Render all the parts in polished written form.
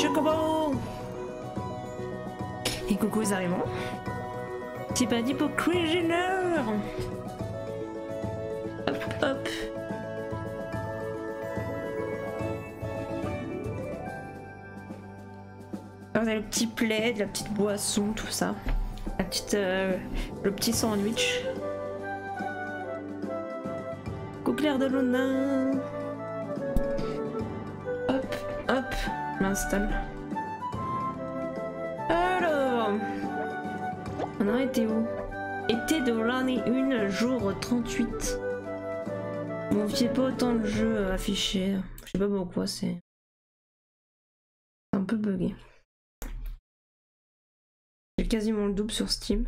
Chocobo. Et coucou les arrivants. C'est pas dit pour Cuisiner. Hop hop. Alors, le petit plaid, la petite boisson, tout ça. La petite, le petit sandwich. Couclair de Luna. Hop, hop, je m'installe. Alors, on en était où? Été de l'année 1, jour 38. Bon, il n'y a pas autant de jeux affichés. Je sais pas pourquoi, c'est un peu bugué. J'ai quasiment le double sur Steam.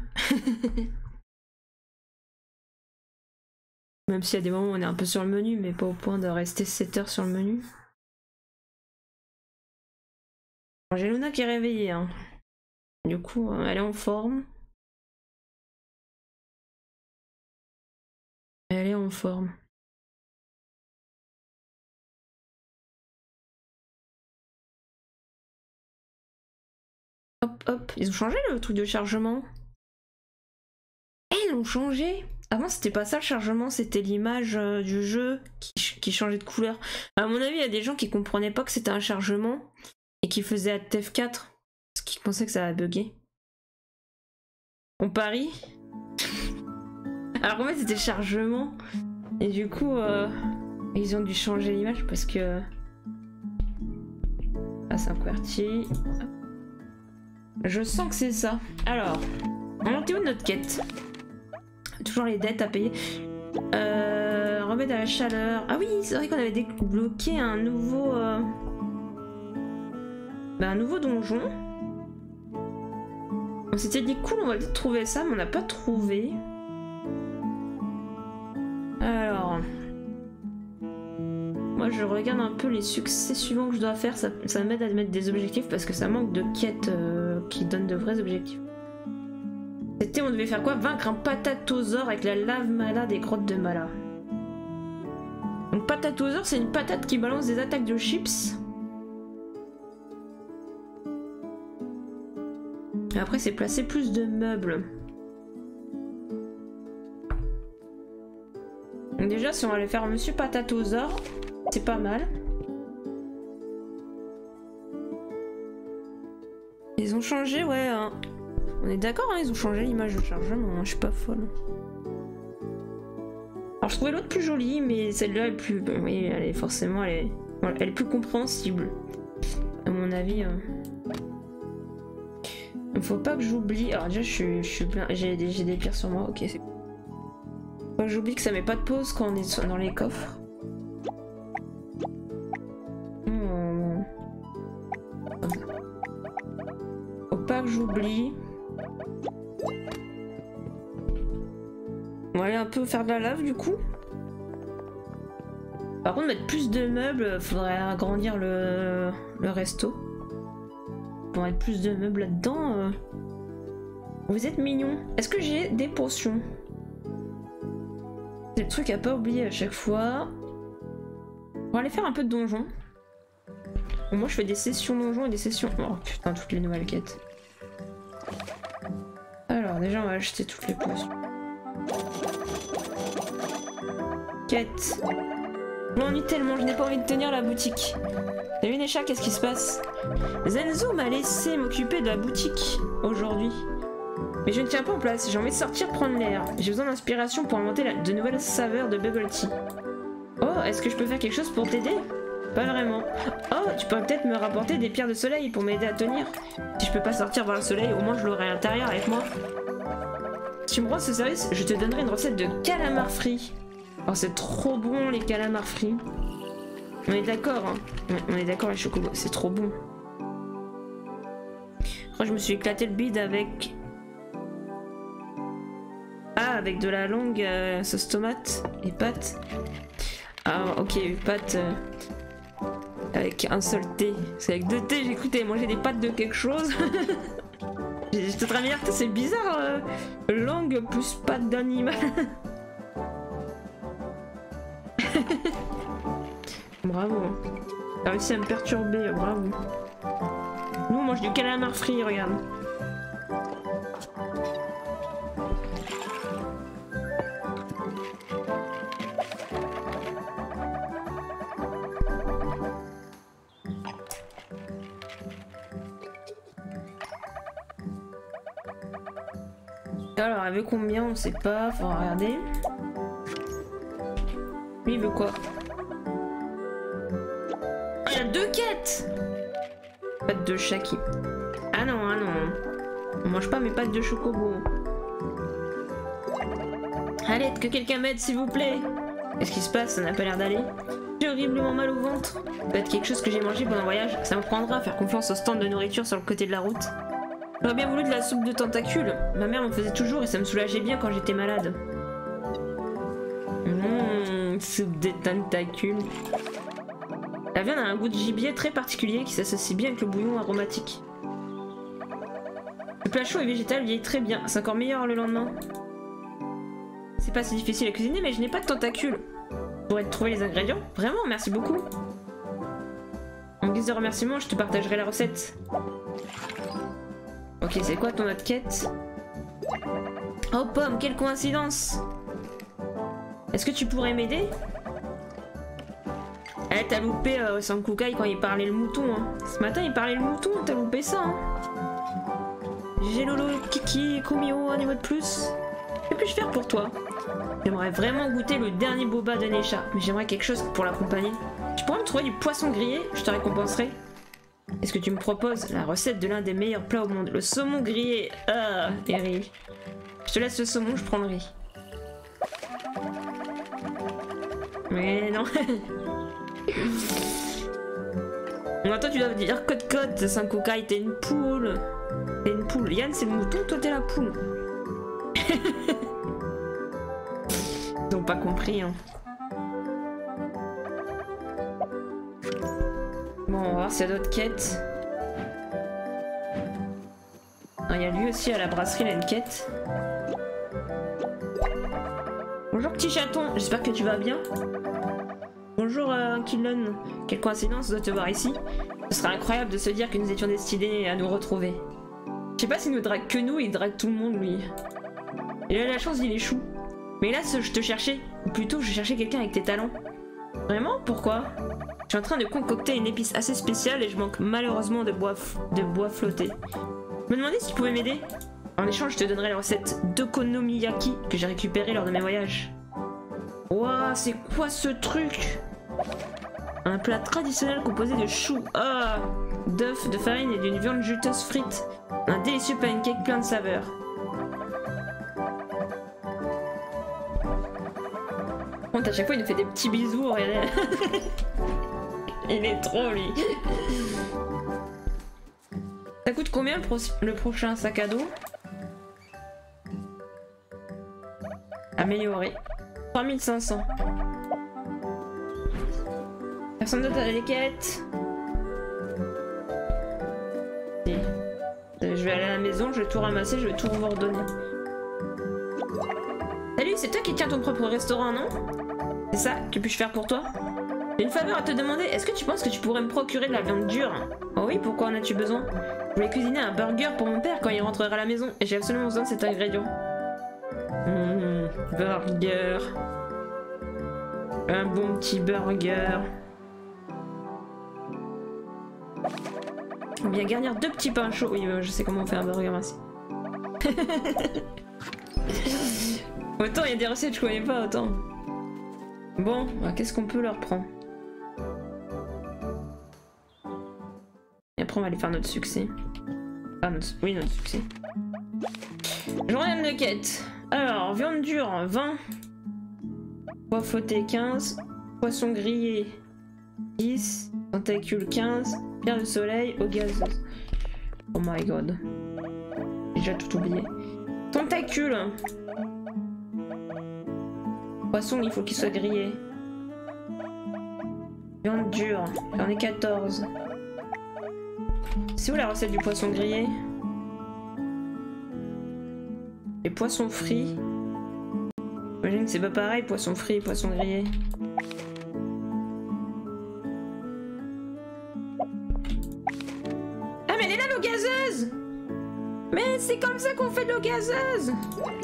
Même s'il y a des moments où on est un peu sur le menu, mais pas au point de rester 7 heures sur le menu. J'ai Luna qui est réveillée. Hein. Du coup, elle est en forme. Elle est en forme. Hop, hop. Ils ont changé le truc de chargement. Eh, ils l'ont changé. Avant, c'était pas ça le chargement, c'était l'image du jeu qui changeait de couleur. À mon avis, il y a des gens qui comprenaient pas que c'était un chargement et qui faisaient Alt F4 parce qu'ils pensaient que ça allait bugger. On parie. Alors en fait, c'était chargement. Et du coup, ils ont dû changer l'image parce que... Ah, c'est un QWERTY. Je sens que c'est ça. Alors, on était où de notre quête? Toujours les dettes à payer. Remède à la chaleur. Ah oui, c'est vrai qu'on avait débloqué un nouveau... un nouveau donjon. On s'était dit cool, on va peut-être trouver ça, mais on n'a pas trouvé. Alors... Moi je regarde un peu les succès suivants que je dois faire, ça m'aide à mettre des objectifs parce que ça manque de quêtes qui donnent de vrais objectifs. C'était, on devait faire quoi? Vaincre un patatosaure avec la lave mala des grottes de Mala. Donc patatosaure, c'est une patate qui balance des attaques de chips. Et après c'est placer plus de meubles. Donc déjà si on allait faire Monsieur Patatosaure, c'est pas mal. Ils ont changé, ouais. Hein. On est d'accord, hein, ils ont changé l'image de chargement, hein, je suis pas folle. Alors je trouvais l'autre plus jolie, mais celle-là est plus... Oui, elle est forcément... Elle est plus compréhensible. À mon avis. Il faut pas que j'oublie... Alors déjà je suis plein... J'ai des pierres sur moi, ok c'est... Faut pas que j'oublie que ça met pas de pause quand on est dans les coffres. Faut pas que j'oublie... On va aller un peu faire de la lave du coup. Par contre mettre plus de meubles, faudrait agrandir le resto. Pour mettre plus de meubles là-dedans. Vous êtes mignons. Est-ce que j'ai des potions? C'est le truc à pas oublier à chaque fois. On va aller faire un peu de donjon. Bon, moi je fais des sessions donjon et des sessions... Oh putain, toutes les nouvelles quêtes. Alors déjà on va acheter toutes les potions. Quête. Je m'ennuie tellement, je n'ai pas envie de tenir la boutique. T'as vu Nesha, qu'est-ce qui se passe? Zenzo m'a laissé m'occuper de la boutique aujourd'hui. Mais je ne tiens pas en place, j'ai envie de sortir prendre l'air. J'ai besoin d'inspiration pour inventer de nouvelles saveurs de bubble tea. Oh, est-ce que je peux faire quelque chose pour t'aider? Pas vraiment. Oh, tu peux peut-être me rapporter des pierres de soleil pour m'aider à tenir. Si je peux pas sortir vers le soleil, au moins je l'aurai à l'intérieur avec moi. Si tu me rends ce service, je te donnerai une recette de calamar frits. Oh, c'est trop bon les calamars frits. On est d'accord, hein. On est d'accord les chocobos, c'est trop bon. Moi, je me suis éclaté le bide avec... Ah, avec de la longue sauce tomate et pâtes. Ah, ok, pâtes avec un seul thé. C'est avec 2 thés, j'ai cru que t'avais mangé des pâtes de quelque chose. J'étais en train de dire que c'est bizarre, langue plus pâte d'animal. Bravo. T'as réussi à me perturber, bravo. mange du calamar frit, regarde. Alors, elle veut combien? On sait pas, faut regarder. Lui, il veut quoi? Oh, il y a 2 quêtes! Pâte de chat qui... Ah non, ah non. On mange pas mes pâtes de chocobo. Allez, que quelqu'un m'aide, s'il vous plaît. Qu'est-ce qui se passe? Ça n'a pas l'air d'aller. J'ai horriblement mal au ventre. Peut-être quelque chose que j'ai mangé pendant le voyage. Ça me prendra à faire confiance au stand de nourriture sur le côté de la route. J'aurais bien voulu de la soupe de tentacules. Ma mère m'en faisait toujours et ça me soulageait bien quand j'étais malade. Soupe de tentacules. La viande a un goût de gibier très particulier qui s'associe bien avec le bouillon aromatique. Le plat chaud et végétal vieillit très bien. C'est encore meilleur le lendemain. C'est pas si difficile à cuisiner, mais je n'ai pas de tentacules. Vous pourrez trouver les ingrédients? Vraiment, merci beaucoup. En guise de remerciement, je te partagerai la recette. Ok, c'est quoi ton autre quête? Oh Pomme, quelle coïncidence! Est-ce que tu pourrais m'aider? Eh, t'as loupé Sankukai quand il parlait le mouton. Hein. Ce matin, il parlait le mouton, t'as loupé ça. Hein. J'ai Lolo, Kiki, Kumio, un niveau de plus. Que puis-je faire pour toi? J'aimerais vraiment goûter le dernier boba de Necha, mais j'aimerais quelque chose pour l'accompagner. Tu pourrais me trouver du poisson grillé? Je te récompenserai. Est-ce que tu me proposes la recette de l'un des meilleurs plats au monde? Le saumon grillé. Ah, Eri. Je te laisse le saumon, je prends le riz. Mais non. Bon, toi tu dois dire code Sankukai, t'es une poule. T'es une poule. Yann c'est le mouton, toi t'es la poule. Ils ont pas compris hein. Bon on va voir s'il y a d'autres quêtes. Il y a lui aussi à la brasserie, il a une quête. Bonjour petit chaton, j'espère que tu vas bien. Bonjour Killon, quelle coïncidence de te voir ici. Ce serait incroyable de se dire que nous étions destinés à nous retrouver. Je sais pas s'il nous drague que nous, il drague tout le monde lui. Il a la chance, il échoue. Mais là, je te cherchais, ou plutôt je cherchais quelqu'un avec tes talents. Vraiment? Pourquoi? Je suis en train de concocter une épice assez spéciale et je manque malheureusement de bois flotté. Je me demandais si tu pouvais m'aider. En échange, je te donnerai la recette d'okonomiyaki que j'ai récupérée lors de mes voyages. Ouah, c'est quoi ce truc? Un plat traditionnel composé de choux, d'œufs, de farine et d'une viande juteuse frite. Un délicieux pancake plein de saveurs. À chaque fois il nous fait des petits bisous, regardez. Il est trop lui. Ça coûte combien le prochain sac à dos? Amélioré. 3500. Personne d'autre a les quêtes. Si. Je vais aller à la maison, je vais tout ramasser, je vais tout vous redonner. Salut, c'est toi qui tiens ton propre restaurant, non? C'est ça, que puis-je faire pour toi? J'ai une faveur à te demander, est-ce que tu penses que tu pourrais me procurer de la viande dure? Oh oui, pourquoi en as-tu besoin? Je voulais cuisiner un burger pour mon père quand il rentrera à la maison, et j'ai absolument besoin de cet ingrédient. Burger. Un bon petit burger. On vient garnir 2 petits pains chauds. Oui, je sais comment on fait un burger, merci. Autant il y a des recettes que je connais pas, autant. Bon, qu'est-ce qu'on peut leur prendre? Et après on va aller faire notre succès. Enfin, oui, notre succès. Journal de quête. Alors, viande dure, 20. Pois flotté, 15. Poisson grillé, 10. Tentacule, 15. Pierre de soleil, eau gazeuse. Oh my god. J'ai déjà tout oublié. Tentacule. Poisson, il faut qu'il soit grillé. Viande dure, j'en ai 14. C'est où la recette du poisson grillé? Les poissons frits. J'imagine que c'est pas pareil, poisson frit et poisson grillé. Ah mais elle est là, l'eau gazeuse. Mais c'est comme ça qu'on fait de l'eau gazeuse.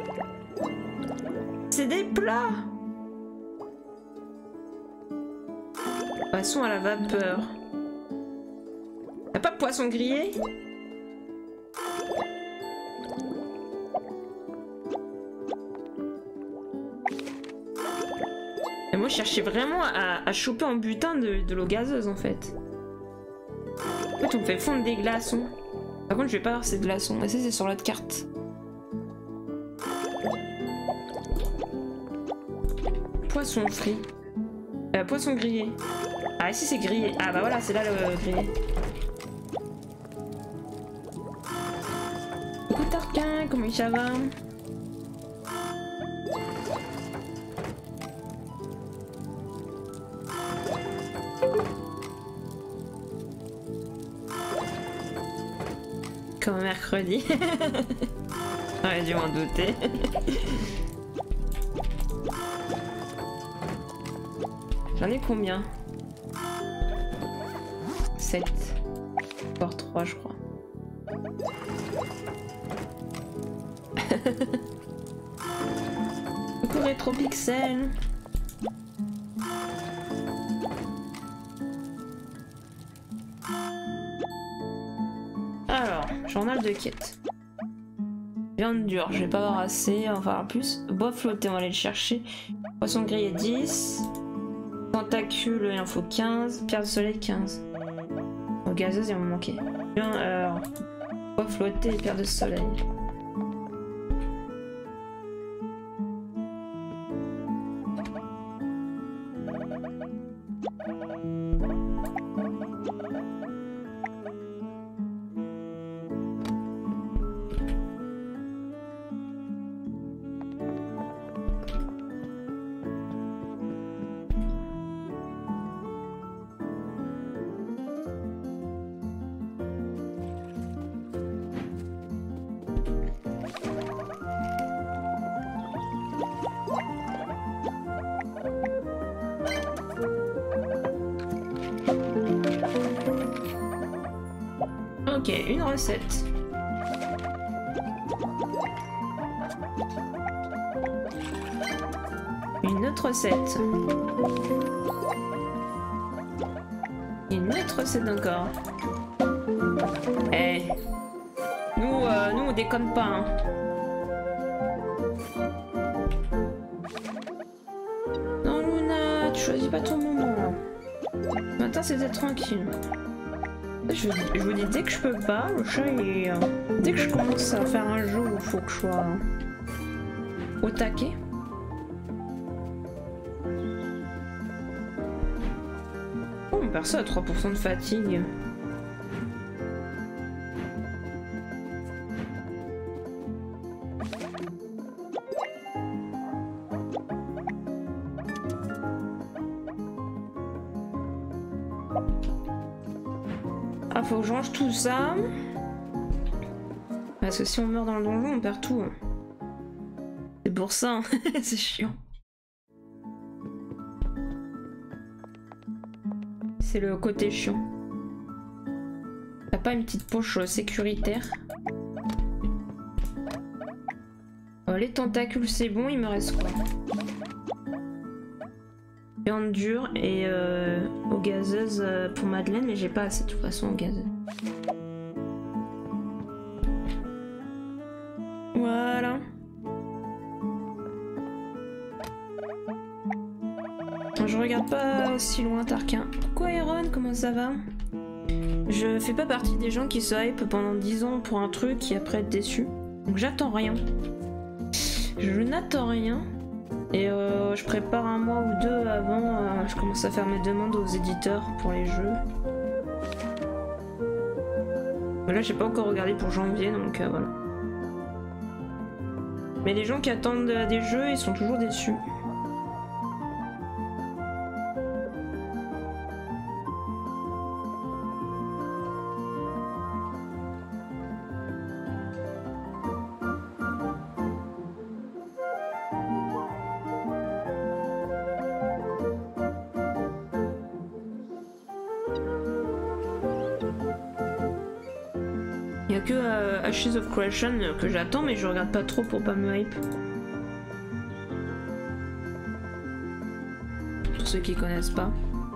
C'est des plats. Poisson à la vapeur. Y'a pas de poisson grillé? Et moi je cherchais vraiment à choper en butin de l'eau gazeuse en fait. En fait on fait fondre des glaçons. Par contre je vais pas avoir ces glaçons. Et ça c'est sur l'autre carte. Poisson frit. Poisson grillé. Ah ici c'est grillé. Ah bah voilà c'est là le grillé. Coucou Tarquin, comment ça va? Comme mercredi. J'aurais dû m'en douter. J'en ai combien? 7. Encore 3 je crois. Coucou Rétropixel. Alors, journal de quête. Viande dure, je vais pas avoir assez, on va avoir plus. Bois flotté, on va aller le chercher. Poisson grillé 10. Tentacule, il en faut 15. Pierre de soleil 15. Au gazeuse, il va me manquer. Bien, alors. Bois flotté et pierre de soleil. Ok, une recette. Une autre recette. Une autre recette encore. Eh. Nous on déconne pas, hein. Non, Luna, tu choisis pas ton moment. Maintenant, c'est d'être tranquille. Je vous dis, dès que je peux pas, le chat est... dès que je commence à faire un jeu où il faut que je sois au taquet. Oh, mon perso a 3% de fatigue. Ah, faut que je range tout ça. Parce que si on meurt dans le donjon, on perd tout. C'est pour ça, hein. C'est chiant. C'est le côté chiant. T'as pas une petite poche sécuritaire? Les tentacules, c'est bon, il me reste quoi? Viande dure et aux gazeuses pour Madeleine, mais j'ai pas assez de toute façon aux gazeuses. Voilà. Je regarde pas si loin Tarquin. Quoi Aaron, comment ça va? Je fais pas partie des gens qui se hype pendant 10 ans pour un truc et après être déçu. Donc j'attends rien. Je n'attends rien. Et je prépare un mois ou deux avant, je commence à faire mes demandes aux éditeurs pour les jeux. Mais là j'ai pas encore regardé pour janvier donc voilà. Mais les gens qui attendent des jeux, ils sont toujours déçus. a que Ashes of Creation que j'attends, mais je regarde pas trop pour pas me hype. Pour ceux qui connaissent pas.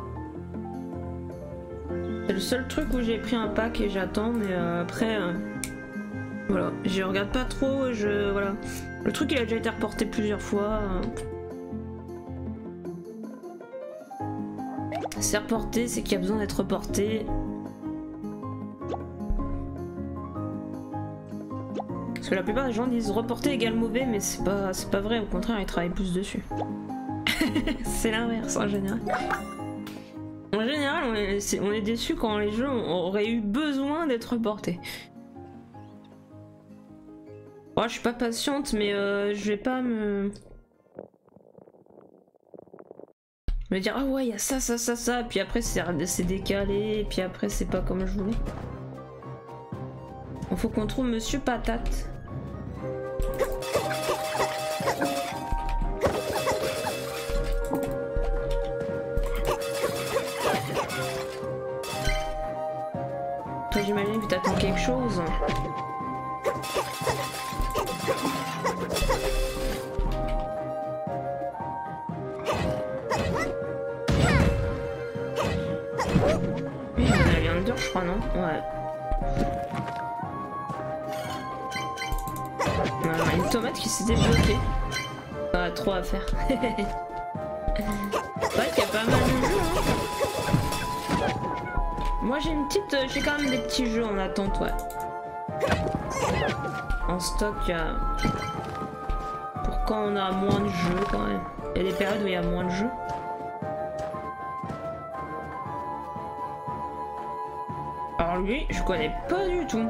C'est le seul truc où j'ai pris un pack et j'attends, mais après... voilà, je regarde pas trop, voilà. Le truc il a déjà été reporté plusieurs fois. C'est reporté, c'est qu'il y a besoin d'être reporté. Parce que la plupart des gens disent reporter égale mauvais, mais c'est pas vrai, au contraire ils travaillent plus dessus. C'est l'inverse en général. En général on est déçu quand les jeux auraient eu besoin d'être reportés. Oh, je suis pas patiente, mais je vais pas me dire ah ouais il y a ça, puis après c'est décalé, et puis après c'est pas comme je voulais. Il faut qu'on trouve Monsieur Patate. Toi j'imagine que t'attends quelque chose. Oui, on a un dur, je crois, non? Ouais. Une tomate qui s'était bloquée. Pas trop à faire. C'est vrai qu'il y a pas mal de jeux, hein. Moi j'ai quand même des petits jeux en attente, ouais. En stock, pour quand on a moins de jeux quand même. Il y a des périodes où il y a moins de jeux. Alors lui, je connais pas du tout.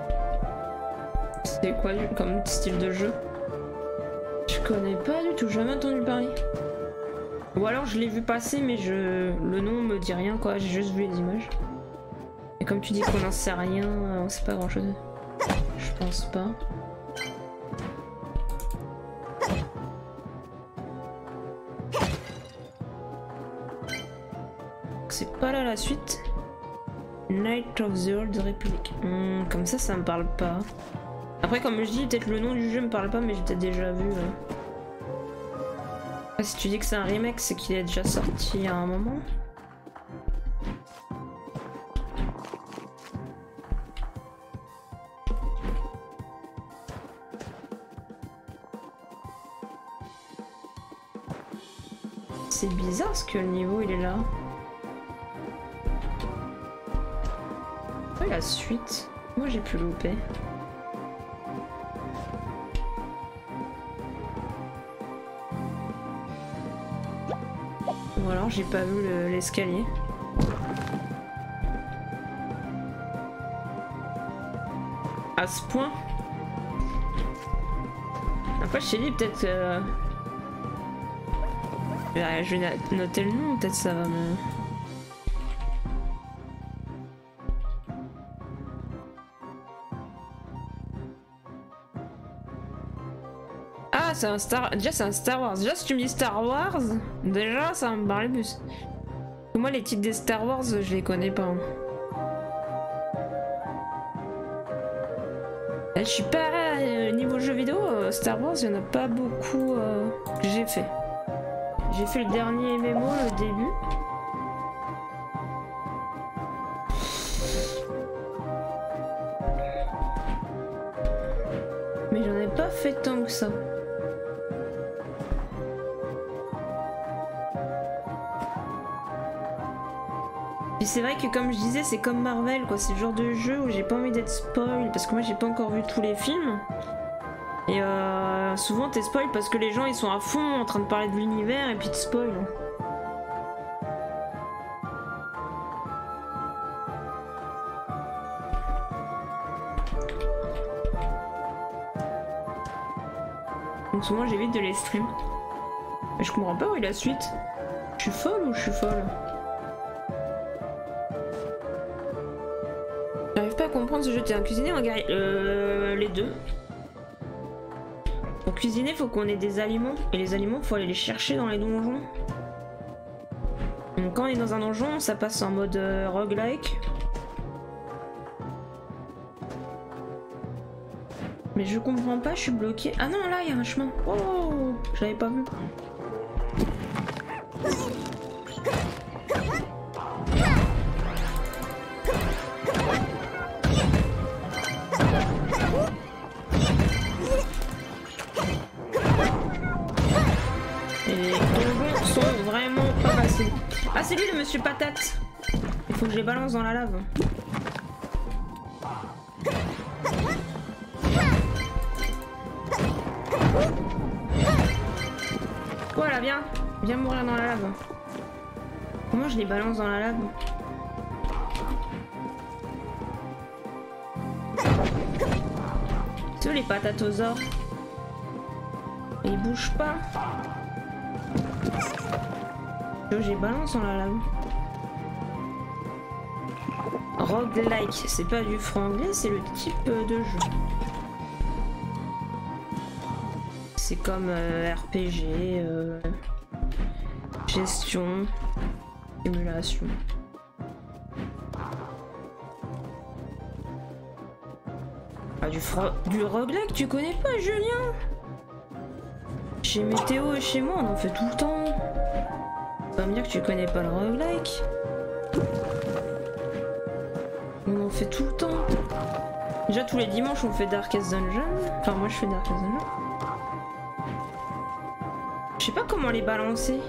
C'est quoi comme style de jeu? Je connais pas du tout, j'ai jamais entendu parler. Ou alors je l'ai vu passer mais le nom me dit rien quoi, j'ai juste vu les images. Et comme tu dis qu'on n'en sait rien, on sait pas grand chose. Je pense pas. C'est pas là la suite. Night of the Old Republic. Comme ça me parle pas. Après comme je dis, peut-être le nom du jeu me parle pas mais j'ai peut-être déjà vu. Après, si tu dis que c'est un remake, c'est qu'il est déjà sorti à un moment. C'est bizarre parce que le niveau il est là. La suite, moi j'ai pu louper. Ou alors j'ai pas vu l'escalier. À ce point. Après je t'ai dit peut-être je vais noter le nom, peut-être ça va me... Ah, c'est un Déjà, c'est un Star Wars. Déjà, si tu me dis Star Wars, déjà, ça va me parler plus. Moi, les titres des Star Wars, je les connais pas. Je suis pas... niveau jeux vidéo, Star Wars, il y en a pas beaucoup que j'ai fait. J'ai fait le dernier MMO, le début. Mais j'en ai pas fait tant que ça. Et c'est vrai que comme je disais, c'est comme Marvel quoi, c'est le genre de jeu où j'ai pas envie d'être spoil parce que moi j'ai pas encore vu tous les films. Et souvent t'es spoil parce que les gens ils sont à fond en train de parler de l'univers et puis te spoil. Donc souvent j'évite de les stream. Mais je comprends pas où est la suite. Je suis folle ou je suis folle? J'arrive pas à comprendre ce jeu. T'es un cuisinier ou un guerrier? Les deux. Pour cuisiner, faut qu'on ait des aliments. Et les aliments, faut aller les chercher dans les donjons. Donc quand on est dans un donjon, ça passe en mode roguelike. Mais je comprends pas, je suis bloquée. Ah non, là, il y a un chemin. Oh, je l'avais pas vu. Et les donjons sont vraiment pas faciles. Ah, c'est lui le monsieur patate. Il faut que je les balance dans la lave. Voilà, viens. Viens mourir dans la lave. Comment je les balance dans la lave? C'est où les patatosaures? Ils bougent pas. Je les balance dans la lave. Roguelike, c'est pas du franglais, c'est le type de jeu. C'est comme RPG, gestion, simulation. Ah, du roguelike, tu connais pas, Julien? Chez Météo et chez moi, on en fait tout le temps. Tu vas me dire que tu connais pas le roguelike? On en fait tout le temps. Déjà, tous les dimanches, on fait Darkest Dungeon. Enfin, moi, je fais Darkest Dungeon. Je sais pas comment les balancer.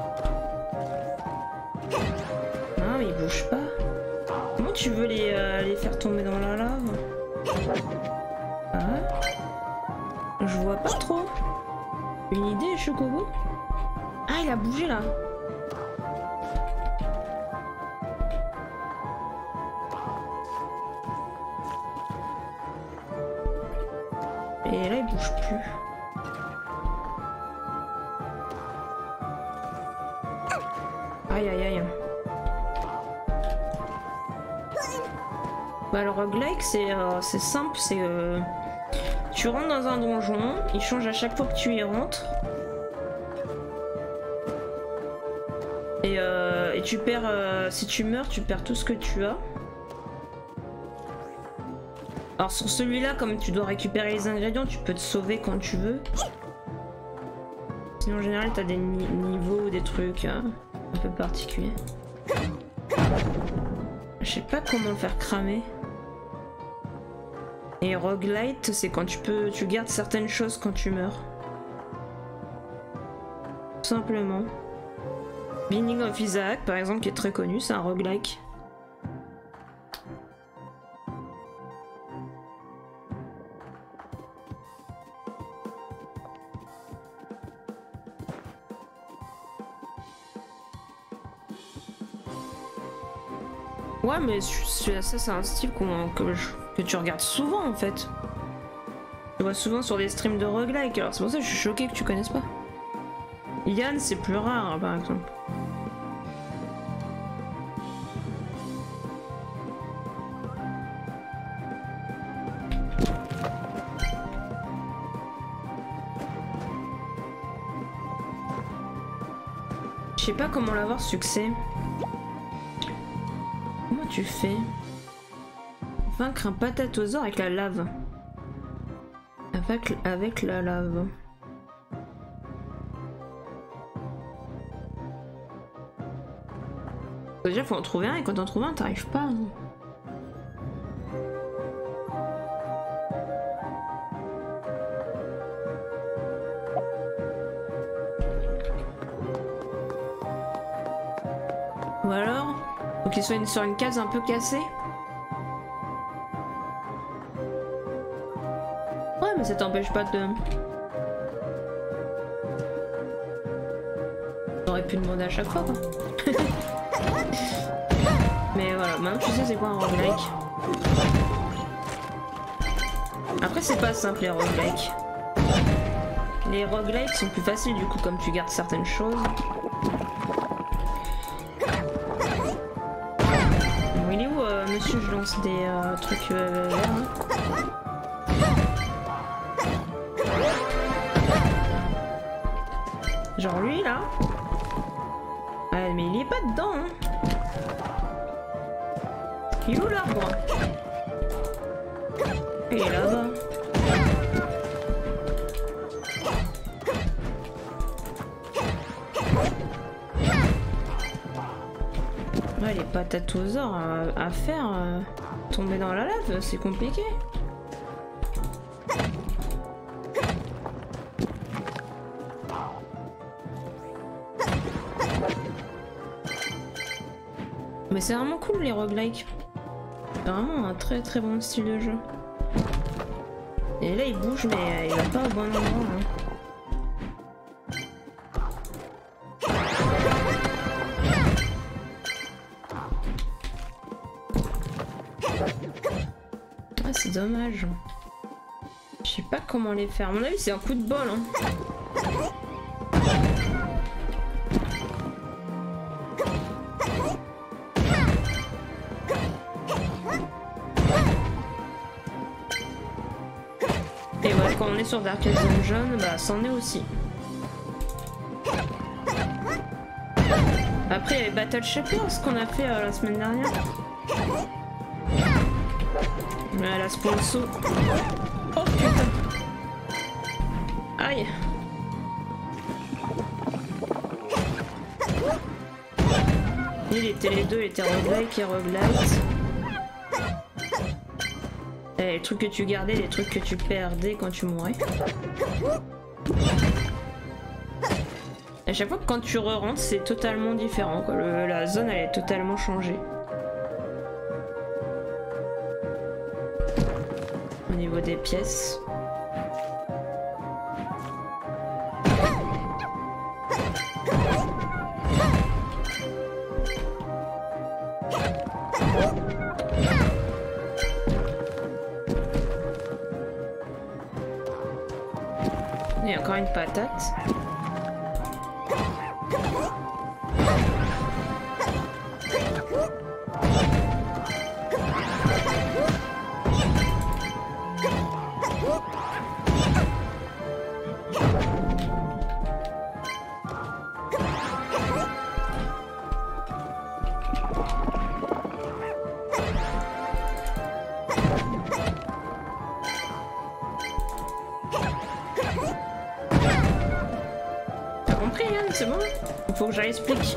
Ah, mais ils bougent pas. Comment tu veux les faire tomber dans la lave? Ah, je vois pas trop. Une idée, Chocobo? Ah, il a bougé là. Et là, il bouge plus. Aïe aïe aïe. Bah le roguelike c'est simple, c'est tu rentres dans un donjon, il change à chaque fois que tu y rentres. Et tu perds, si tu meurs, tu perds tout ce que tu as. Alors sur celui-là, comme tu dois récupérer les ingrédients, tu peux te sauver quand tu veux. Sinon en général t'as des niveaux ou des trucs un peu particuliers. Je sais pas comment le faire cramer. Et roguelite, c'est quand tu gardes certaines choses quand tu meurs. Tout simplement. Binding of Isaac, par exemple, qui est très connu, c'est un roguelike. Ouais, mais ça, c'est un style que tu regardes souvent en fait. Tu vois souvent sur des streams de roguelike, alors c'est pour ça que je suis choquée que tu connaisses pas. Yann, c'est plus rare, hein, par exemple. Je sais pas comment l'avoir succès. Comment tu fais? Vaincre un patatosaure avec la lave. Avec la lave. Déjà faut en trouver un et quand t'en trouves un t'arrives pas. Hein. Ou alors, faut qu'il soit sur une case un peu cassée. Ouais, mais ça t'empêche pas de... T'aurais pu demander à chaque fois, quoi. Mais voilà, maintenant tu sais c'est quoi un roguelike. Après c'est pas simple les roguelikes. Les roguelikes sont plus faciles du coup comme tu gardes certaines choses. Bon, il est où monsieur, je lance des trucs verts hein. Genre lui là. Ouais mais il est pas dedans hein. Il est où l'arbre? Il est là-bas. Ouais, les patatosaures à faire tomber dans la lave, c'est compliqué. Mais c'est vraiment cool les roguelikes. C'est vraiment un très très bon style de jeu. Et là il bouge mais il va pas au bon endroit. Hein. Ah c'est dommage. Je sais pas comment les faire. À mon avis c'est un coup de bol. Hein. Et ouais, quand on est sur Darkest Dungeon, bah c'en est aussi. Après il y avait Battle Shepard, ce qu'on a fait la semaine dernière. Mais la sponsor. Oh putain. Aïe. Il était les deux, il était roguelike et roguelite. Et les trucs que tu gardais, les trucs que tu perdais quand tu mourais. À chaque fois que quand tu re-rentres, c'est totalement différent. Quoi. La zone, elle est totalement changée. Au niveau des pièces. Il y a encore une patate. C'est bon? Il faut que j'aille explique.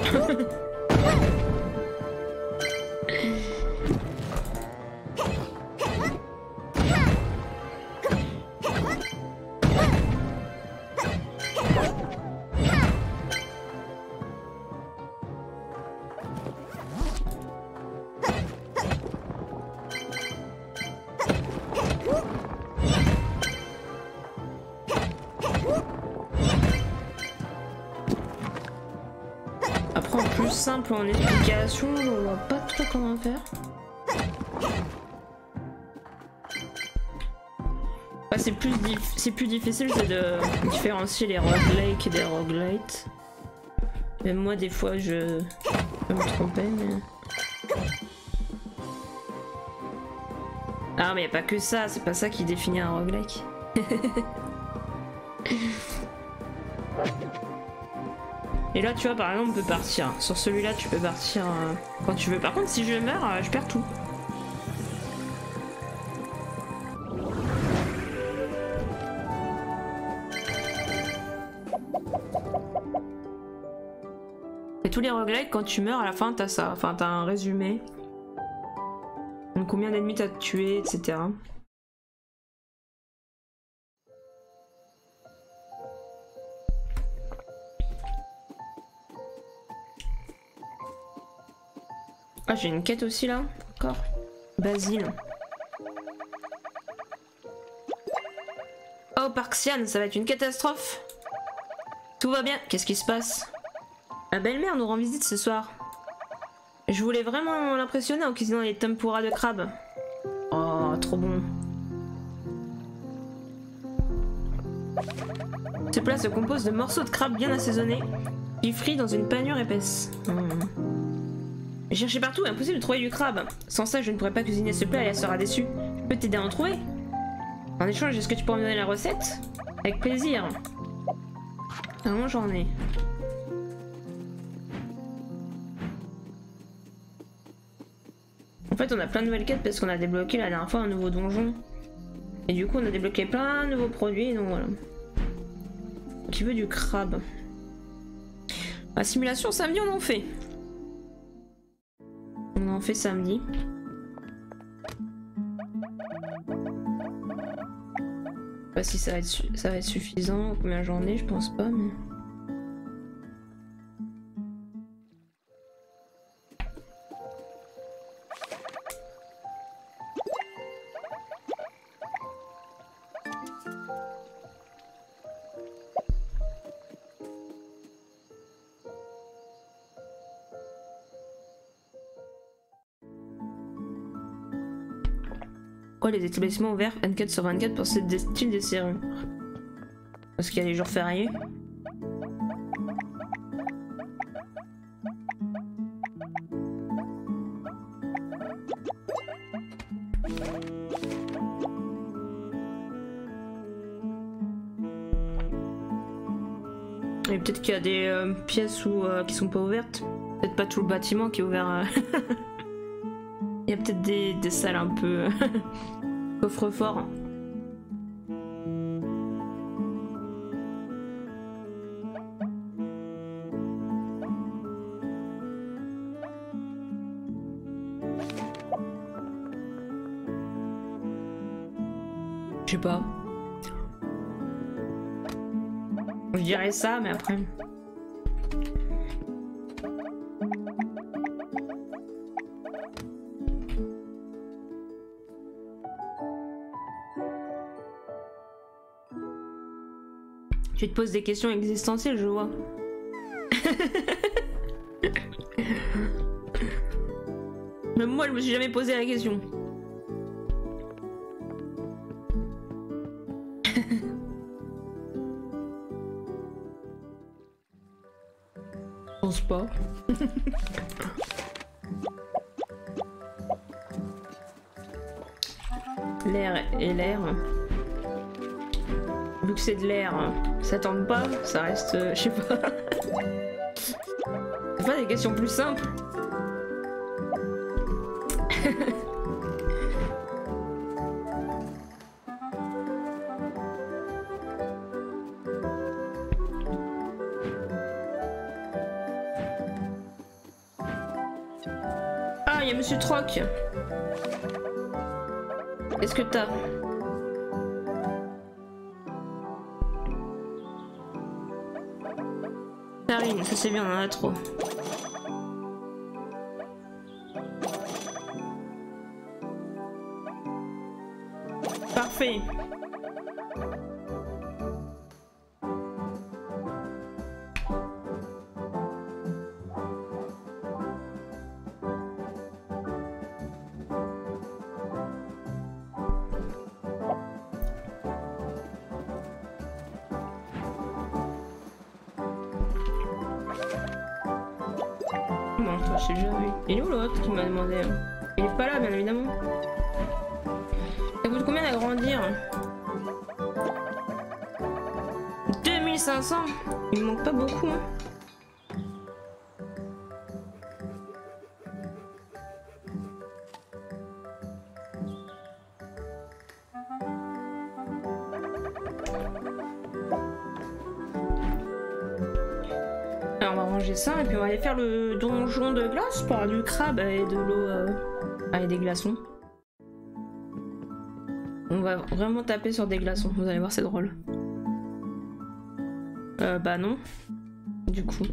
Après en plus simple en explication, je vois pas trop comment faire. Bah, c'est plus difficile de différencier les roguelikes et des roguelites. Même moi des fois je peux me tromper mais... Ah mais y a pas que ça, c'est pas ça qui définit un roguelike. Et là tu vois par exemple on peut partir. Sur celui-là tu peux partir quand tu veux. Par contre si je meurs je perds tout. Et tous les roguelikes quand tu meurs à la fin t'as ça. Enfin t'as un résumé. Donc combien d'ennemis t'as tué, etc. Ah j'ai une quête aussi là, encore. Basile. Oh Parxian, ça va être une catastrophe. Tout va bien, qu'est-ce qui se passe? Ma belle-mère nous rend visite ce soir. Je voulais vraiment l'impressionner en cuisinant les tempura de crabe. Oh, trop bon. Ce plat se compose de morceaux de crabe bien assaisonnés, qui frits dans une panure épaisse. J'ai cherché partout, impossible de trouver du crabe. Sans ça, je ne pourrais pas cuisiner ce plat et elle sera déçue. Je peux t'aider à en trouver. En échange, est-ce que tu pourrais me donner la recette? Avec plaisir. Vraiment, j'en ai. En fait, on a plein de nouvelles quêtes parce qu'on a débloqué la dernière fois un nouveau donjon. Et du coup, on a débloqué plein de nouveaux produits, donc voilà. Qui veut du crabe? Assimilation, samedi, on en fait. fait samedi. Je sais pas si ça va être suffisant, combien j'en ai, je pense pas, mais... Pourquoi les établissements ouverts 24 sur 24 pour cette style des serrures? Parce qu'il y a les jours fériés. Et peut-être qu'il y a des pièces qui sont pas ouvertes. Peut-être pas tout le bâtiment qui est ouvert. Il y a peut-être des salles un peu coffre-fort. Je sais pas. Je dirais ça, mais après... Tu te poses des questions existentielles, je vois. Même moi, je me suis jamais posé la question. Je pense pas. L'air et l'air. Vu que c'est de l'air, ça tombe pas, ça reste, je sais pas. C'est pas des questions plus simples. Ah, il y a Monsieur Troc. Qu'est-ce que t'as? Tarine, ça c'est bien, on en a trop. Parfait. Bon, toi, je t'ai déjà vu. Il est où l'autre qui m'a demandé? Il est pas là, bien évidemment. Ça coûte combien d'agrandir? 2500. Il me manque pas beaucoup, hein. Alors on va ranger ça et puis on va aller faire le donjon de glace pour avoir du crabe et de l'eau et des glaçons. On va vraiment taper sur des glaçons, vous allez voir, c'est drôle. Bah non, du coup.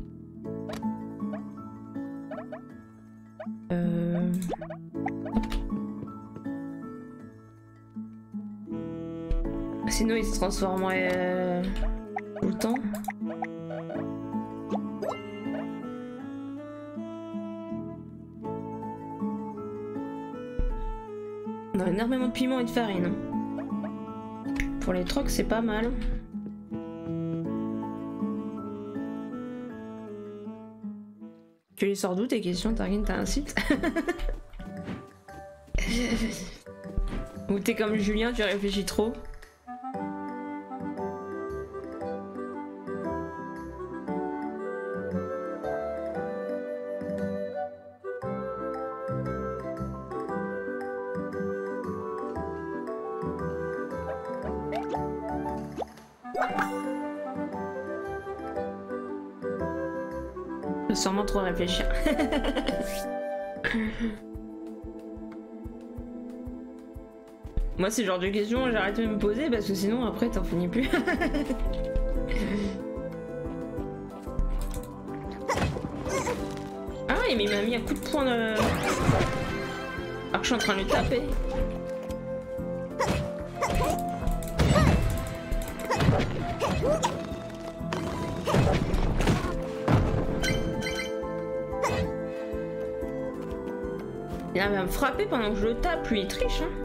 Sinon il se transformerait tout le temps. On a énormément de piment et de farine. Pour les trocs, c'est pas mal. Tu les sors d'où tes questions, Targin? T'as un site? Ou t'es comme Julien, tu réfléchis trop? Je vais sûrement trop réfléchir. Moi, c'est le genre de questions que j'arrête de me poser parce que sinon, après, t'en finis plus. Ah ouais, mais il m'a mis un coup de poing de... Alors que je suis en train de le taper. Il va me frapper pendant que je le tape, lui il triche hein.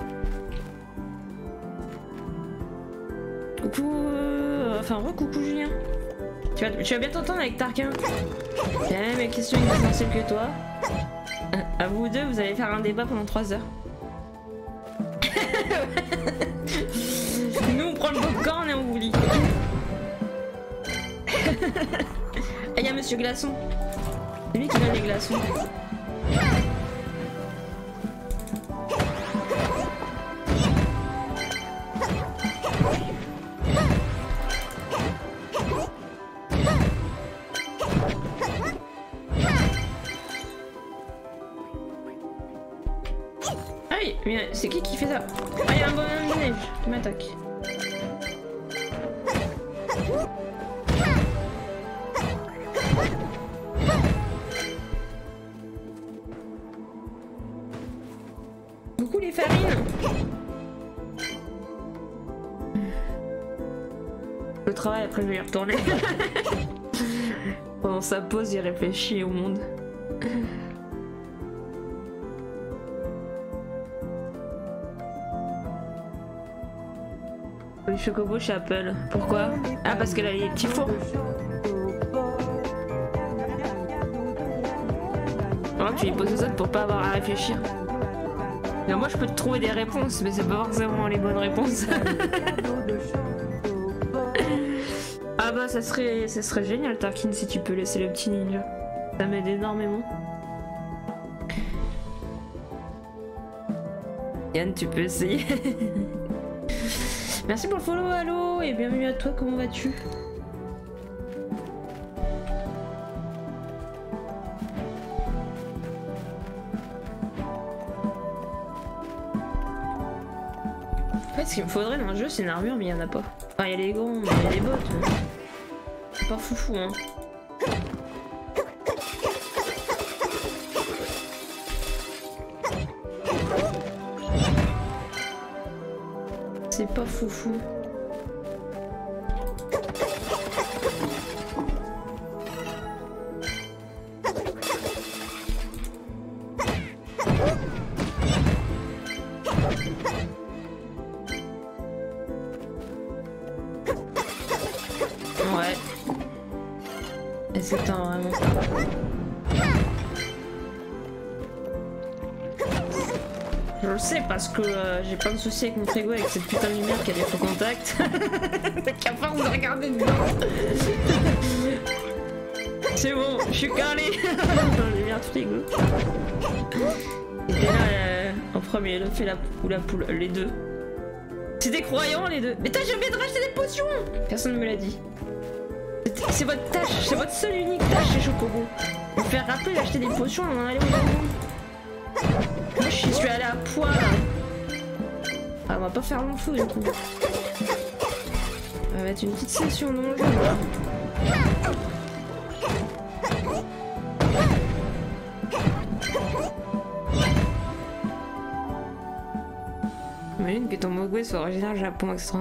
Coucou, enfin re-coucou Julien. Tu vas bien t'entendre avec Tarquin. Il y a la même question existentielle que toi. À vous deux, vous allez faire un débat pendant 3 heures. Nous on prend le popcorn et on vous lit. Ah, il y a Monsieur Glaçon. C'est lui qui donne les glaçons. C'est qui fait ça? Ah, il y a un bonhomme de neige qui m'attaque. Coucou les farines. Le travail, après je vais y retourner. Pendant sa pause, il réfléchit au monde. Le chocobo chez Apple. Pourquoi? Ah, parce qu'elle a les petits fours. Alors tu lui poses ça pour pas avoir à réfléchir. Mais moi je peux te trouver des réponses, mais c'est pas forcément les bonnes réponses. Ah bah ça serait génial Tarkin si tu peux laisser le petit ninja. Ça m'aide énormément. Yann, tu peux essayer. Merci pour le follow, allo, et bienvenue à toi, comment vas-tu? En fait, ce qu'il me faudrait dans le jeu, c'est une armure, mais il y en a pas. Enfin, il y a les gants, mais il y a les bottes. C'est pas foufou, hein. C'est pas foufou. Ouais. Et c'est temps vraiment. Je le sais parce que j'ai plein de soucis avec mon frigo avec cette putain de lumière qui a des faux contacts. Qu'à force de regarder dedans. C'est bon, je suis calé. Lumière de frigo. C'était là en premier, le fait ou la poule, les deux. C'est des croyants les deux. Mais t'as jamais de racheter des potions. Personne ne me l'a dit. C'est votre tâche, c'est votre seule unique tâche chez Chocobo. Vous faire rappeler d'acheter des potions, on en allait au bout. Moi je suis allée à poil. Ah, on va pas faire long feu du coup. On va mettre une petite session dans le jeu. Imagine que ton Mogwai soit originaire Japon extra.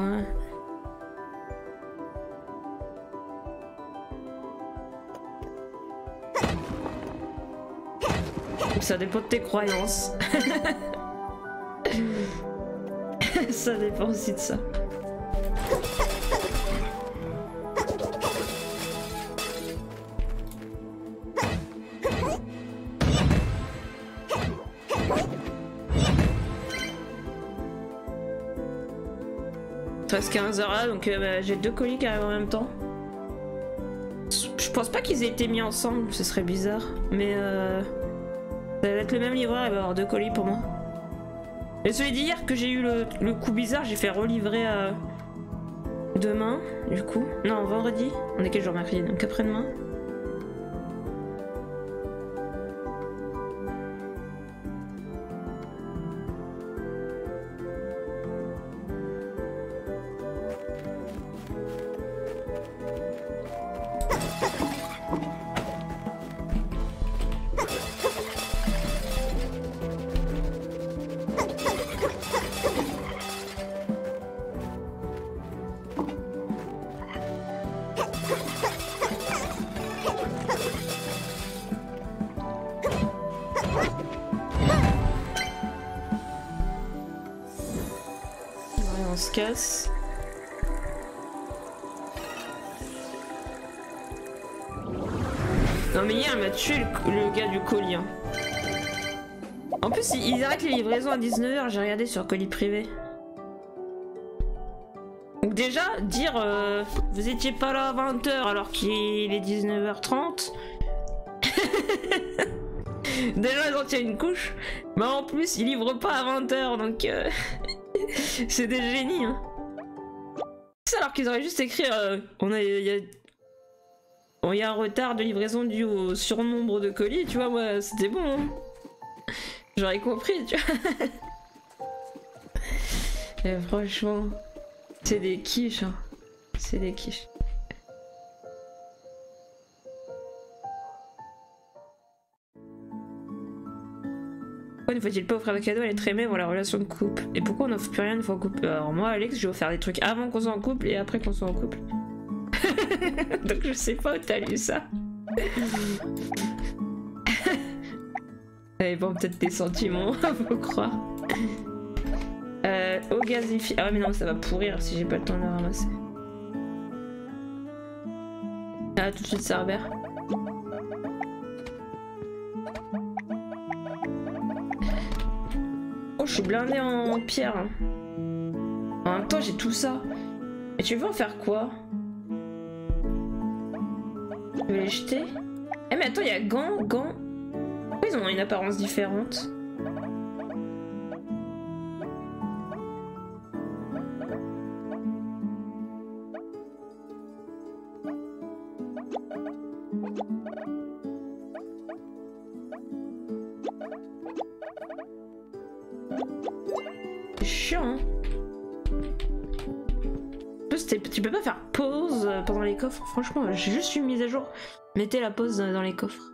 Ça dépend de tes croyances. Ça dépend aussi de ça. Presque 15 heures là, donc j'ai 2 colis qui arrivent en même temps. Je pense pas qu'ils aient été mis ensemble, ce serait bizarre, mais ça va être le même livreur, il va y avoir 2 colis pour moi. Et celui d'hier que j'ai eu le coup bizarre, j'ai fait relivrer demain, du coup. Non, vendredi. On est quel jour? Mercredi, donc après-demain. se casse. Non mais hier il m'a tué le gars du colis. Hein. En plus ils arrêtent les livraisons à 19h, j'ai regardé sur colis privé. Donc déjà, dire vous étiez pas là à 20h alors qu'il est 19h30. Déjà ils en tiennent une couche. Mais en plus ils livrent pas à 20h donc c'est des génies. Hein. Alors qu'ils auraient juste écrit il y a un retard de livraison dû au surnombre de colis, tu vois, moi c'était bon. Hein. J'aurais compris, tu vois. Et franchement, c'est des quiches, hein. C'est des quiches. Pourquoi ne faut-il pas offrir un cadeau à l'être aimé pour la relation de couple? Et pourquoi on n'offre plus rien une fois en couple? Alors moi, Alex, je vais offrir des trucs avant qu'on soit en couple et après qu'on soit en couple. Donc je sais pas où t'as lu ça. Et bon, peut-être tes sentiments, faut croire. Eau gazifiée. Ah ouais mais non, ça va pourrir si j'ai pas le temps de le ramasser. Ah tout de suite Cerbère. Oh je suis blindée en pierre. Hein. En même temps j'ai tout ça. Et tu veux en faire quoi? Tu veux les jeter? Eh mais attends, il y a gants. Pourquoi ils ont une apparence différente? C'est chiant, hein. Tu peux pas faire pause pendant les coffres, franchement, j'ai juste une mise à jour. Mettez la pause dans les coffres.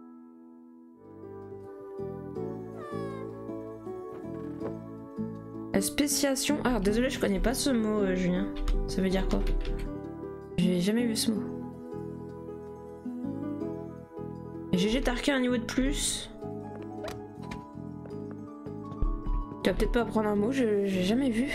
La spéciation. Ah, désolé, je connais pas ce mot, Julien. Ça veut dire quoi? J'ai jamais vu ce mot. GG, t'as requis un niveau de plus. Tu vas peut-être pas apprendre un mot, j'ai jamais vu.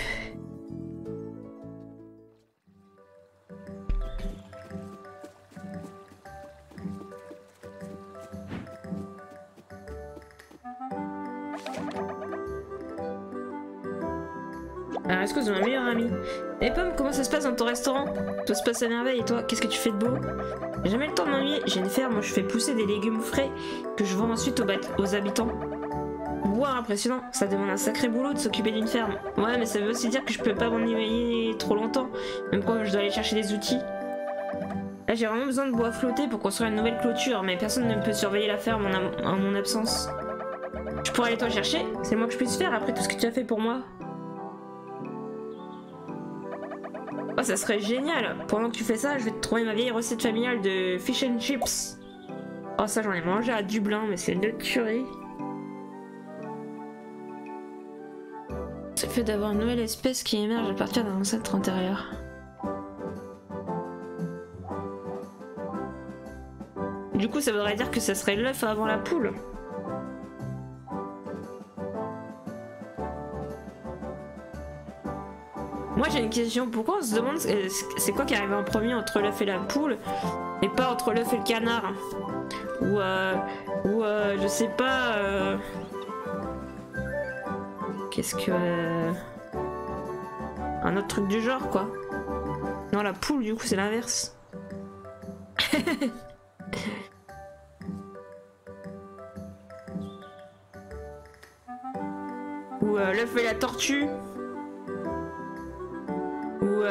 Alors, est-ce que vous êtes ma meilleure amie? Et Pomme, comment ça se passe dans ton restaurant? Tout se passe à merveille et toi, qu'est-ce que tu fais de beau? J'ai jamais le temps de m'ennuyer, j'ai une ferme où je fais pousser des légumes frais que je vends ensuite aux habitants. Wow, impressionnant, ça demande un sacré boulot de s'occuper d'une ferme. Ouais, mais ça veut aussi dire que je peux pas m'ennuyer trop longtemps, même quand je dois aller chercher des outils. Là, j'ai vraiment besoin de bois flotté pour construire une nouvelle clôture, mais personne ne peut surveiller la ferme en mon absence. Je pourrais aller t'en chercher? C'est le moins que je puisse faire après tout ce que tu as fait pour moi. Oh, ça serait génial. Pendant que tu fais ça, je vais te trouver ma vieille recette familiale de fish and chips. Oh, ça j'en ai mangé à Dublin, mais c'est une tuerie. C'est le fait d'avoir une nouvelle espèce qui émerge à partir d'un ancêtre antérieur. Du coup, ça voudrait dire que ça serait l'œuf avant la poule. Moi j'ai une question, pourquoi on se demande c'est quoi qui arrive en premier entre l'œuf et la poule et pas entre l'œuf et le canard? Ou je sais pas qu'est-ce que un autre truc du genre quoi. Non, la poule du coup c'est l'inverse. Ou l'œuf et la tortue. Ou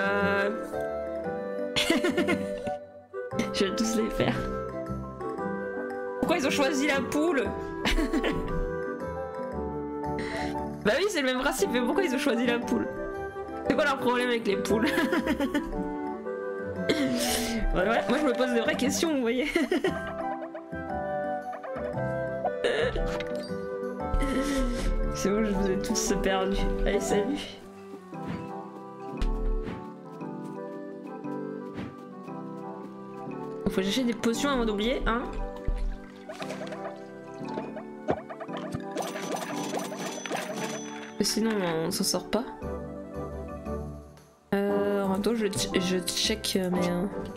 je vais tous les faire. Pourquoi ils ont choisi la poule? Bah oui, c'est le même principe, mais pourquoi ils ont choisi la poule? C'est quoi leur problème avec les poules? Voilà, moi je me pose de vraies questions, vous voyez. C'est bon, je vous ai tous perdus. Allez, salut. Faut chercher des potions avant d'oublier, hein. Sinon on s'en sort pas. Attends, je check mes...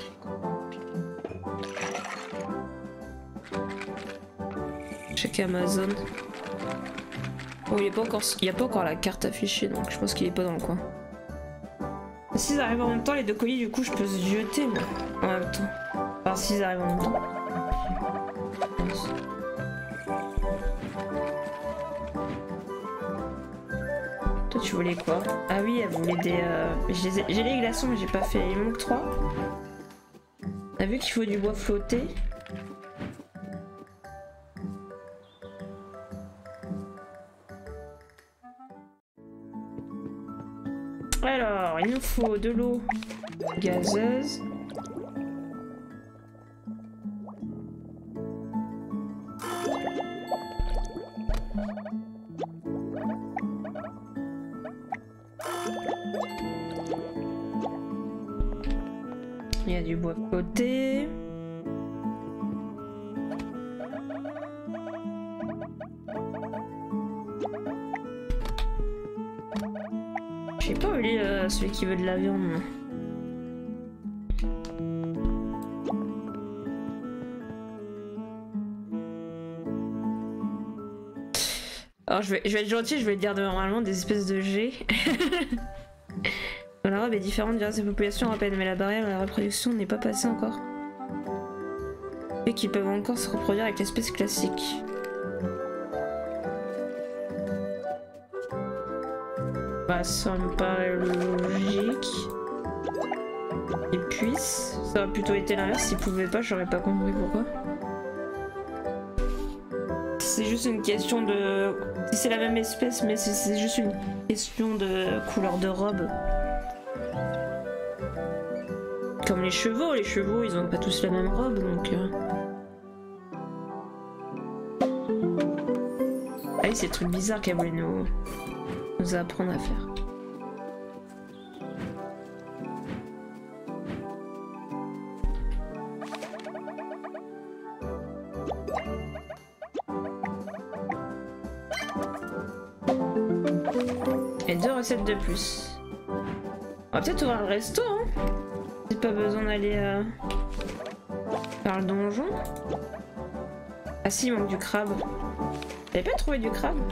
Check Amazon. Oh, il y a pas encore la carte affichée, donc je pense qu'il est pas dans le coin. S'ils arrivent en même temps, les deux colis, du coup, je peux se jeter, moi, en même temps. Enfin, s'ils arrivent en même temps. Toi, tu voulais quoi? Ah oui, elle voulait des... J'ai les glaçons, mais j'ai pas fait. Il manque 3. T'as vu qu'il faut du bois flotté? Alors, il nous faut de l'eau gazeuse. Il y a du bois flotté. Je sais pas où il est celui qui veut de la viande. Moi. Alors je vais être gentil, je vais dire normalement des espèces de G. La robe est différente de ces populations européennes, mais la barrière à la reproduction n'est pas passée encore. Et qu'ils peuvent encore se reproduire avec l'espèce classique. Bah, ça me paraît logique. Ils puissent. Ça aurait plutôt été l'inverse. S'ils pouvaient pas, j'aurais pas compris pourquoi. C'est juste une question de... Si c'est la même espèce, mais c'est juste une question de couleur de robe. Comme les chevaux ils ont pas tous la même robe donc... Ah oui, c'est le truc bizarre qu'elle voulait nous apprendre à faire. Et 2 recettes de plus. On va peut-être ouvrir le resto, hein. Pas besoin d'aller faire le donjon. Ah si, il manque du crabe. T'avais pas trouvé du crabe?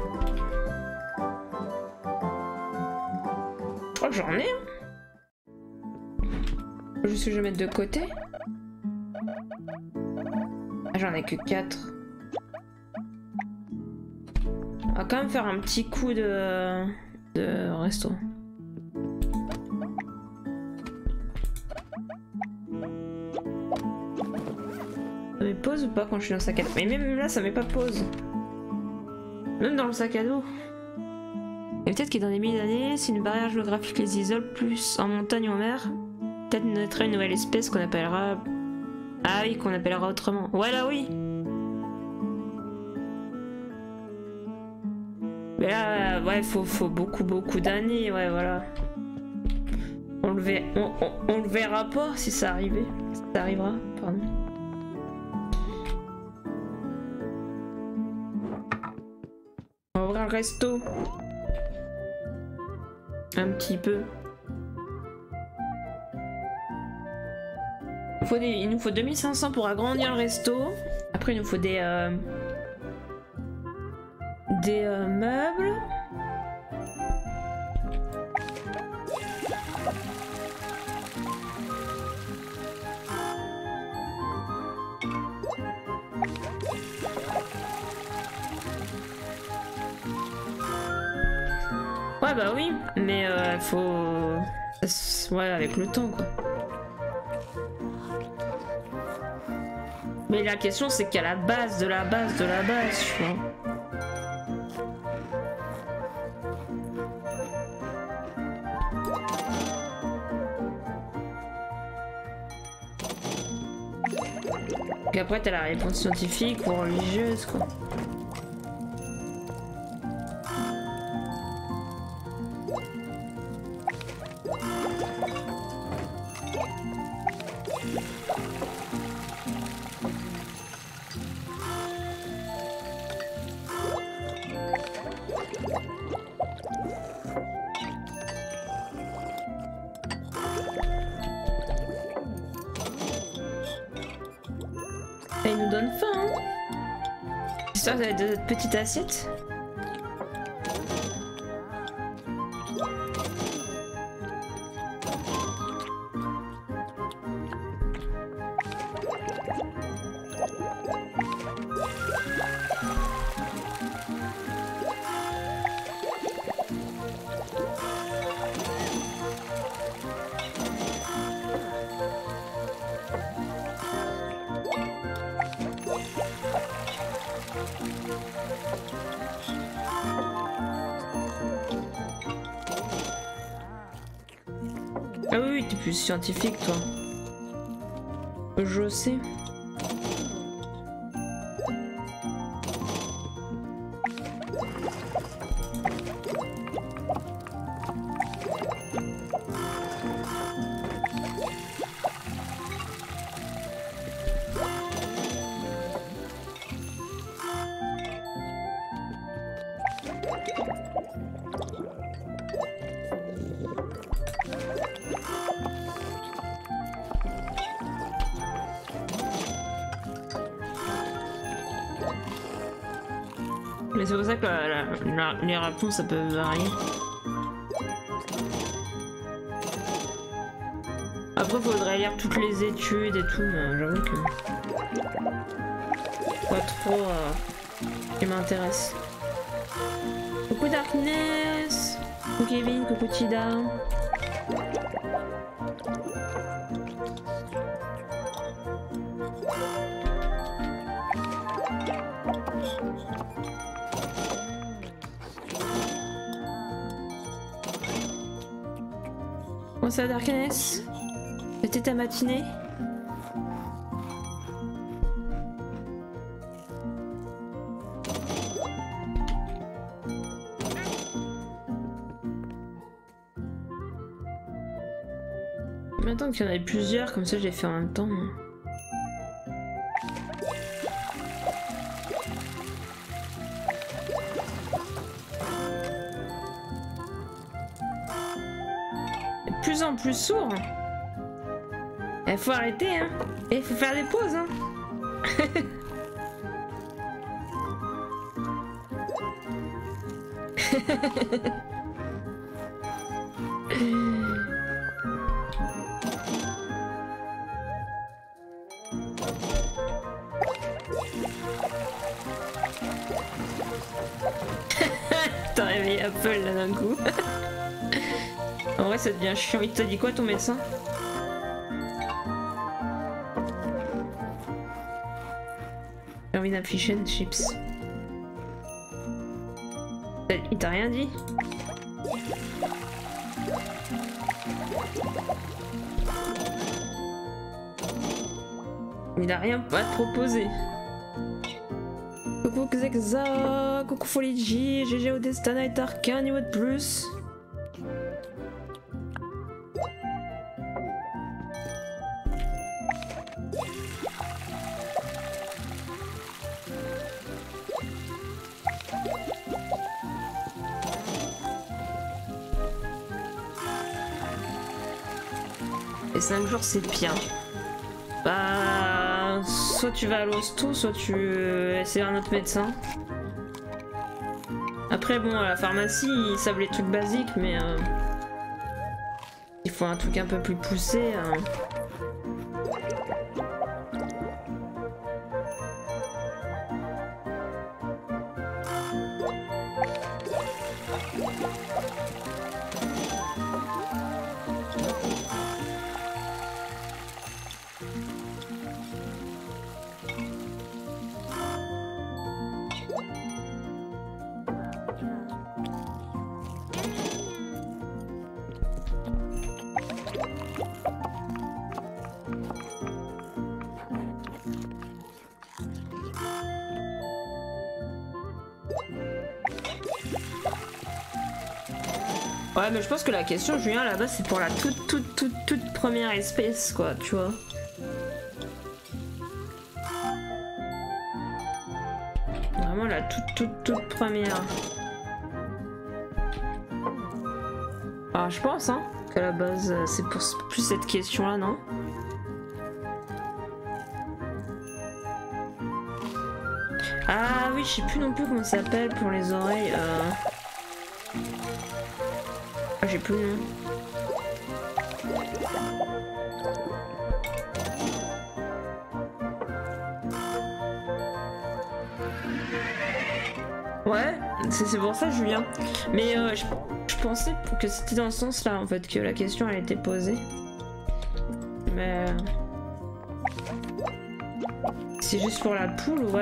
Je crois que j'en ai. Faut juste que je le mette de côté. Ah, j'en ai que 4. On va quand même faire un petit coup de resto. Ça met pause ou pas quand je suis dans le sac à dos? Mais même là, ça met pas pause. Même dans le sac à dos. Et peut-être que dans des milliers d'années, si une barrière géographique les isole plus en montagne ou en mer, peut-être naîtra une nouvelle espèce qu'on appellera... Ah oui, qu'on appellera autrement. Voilà, oui. Mais là, ouais, faut beaucoup d'années, ouais, voilà. On le verra pas si ça arrivait. Si ça arrivera, pardon. On va ouvrir le resto. Un petit peu. Il nous faut 2500 pour agrandir le resto. Après, il nous faut des meubles. Ouais bah oui, mais faut... Ouais, avec le temps quoi. Mais la question c'est qu'à la base de la base de la base, tu vois. Et après t'as la réponse scientifique ou religieuse quoi. Et il nous donne faim, hein. Histoire de notre petite assiette. Ah oui, t'es plus scientifique toi. Je sais. Mais c'est pour ça que les réponses ça peut varier. Après faudrait lire toutes les études et tout, mais j'avoue que pas trop qui m'intéresse. Coucou Darkness, coucou Kevin, coucou Tida. Comment ça Darkness? C'était ta matinée? Maintenant qu'il y en avait plusieurs, comme ça j'ai fait en même temps. Plus en plus sourd. Il faut arrêter, hein. Et il faut faire des pauses, hein. T'as réveillé Apple là d'un coup. En vrai ça devient chiant. Il t'a dit quoi ton médecin? J'ai envie d'un fish and chips. Il t'a rien dit? Il a rien à te proposer. Coucou Xexa, coucou Foligi, GG au Destin Night Arcane, niveau de plus. Et 5 jours c'est pire. Bah, soit tu vas à l'hosto, soit tu essaies un autre médecin. Après bon, à la pharmacie ils savent les trucs basiques, mais il faut un truc un peu plus poussé. Ouais, mais je pense que la question, Julien, là-bas, c'est pour la toute première espèce, quoi, tu vois. Vraiment la toute première. Alors, je pense, hein, qu'à la base, c'est pour plus cette question-là, non? Ah oui, je sais plus non plus comment ça s'appelle pour les oreilles. Ah, j'ai plus le nom. Ouais, c'est pour ça Julien. Mais je pensais que c'était dans ce sens-là en fait que la question elle était posée. Mais c'est juste pour la poule, ouais.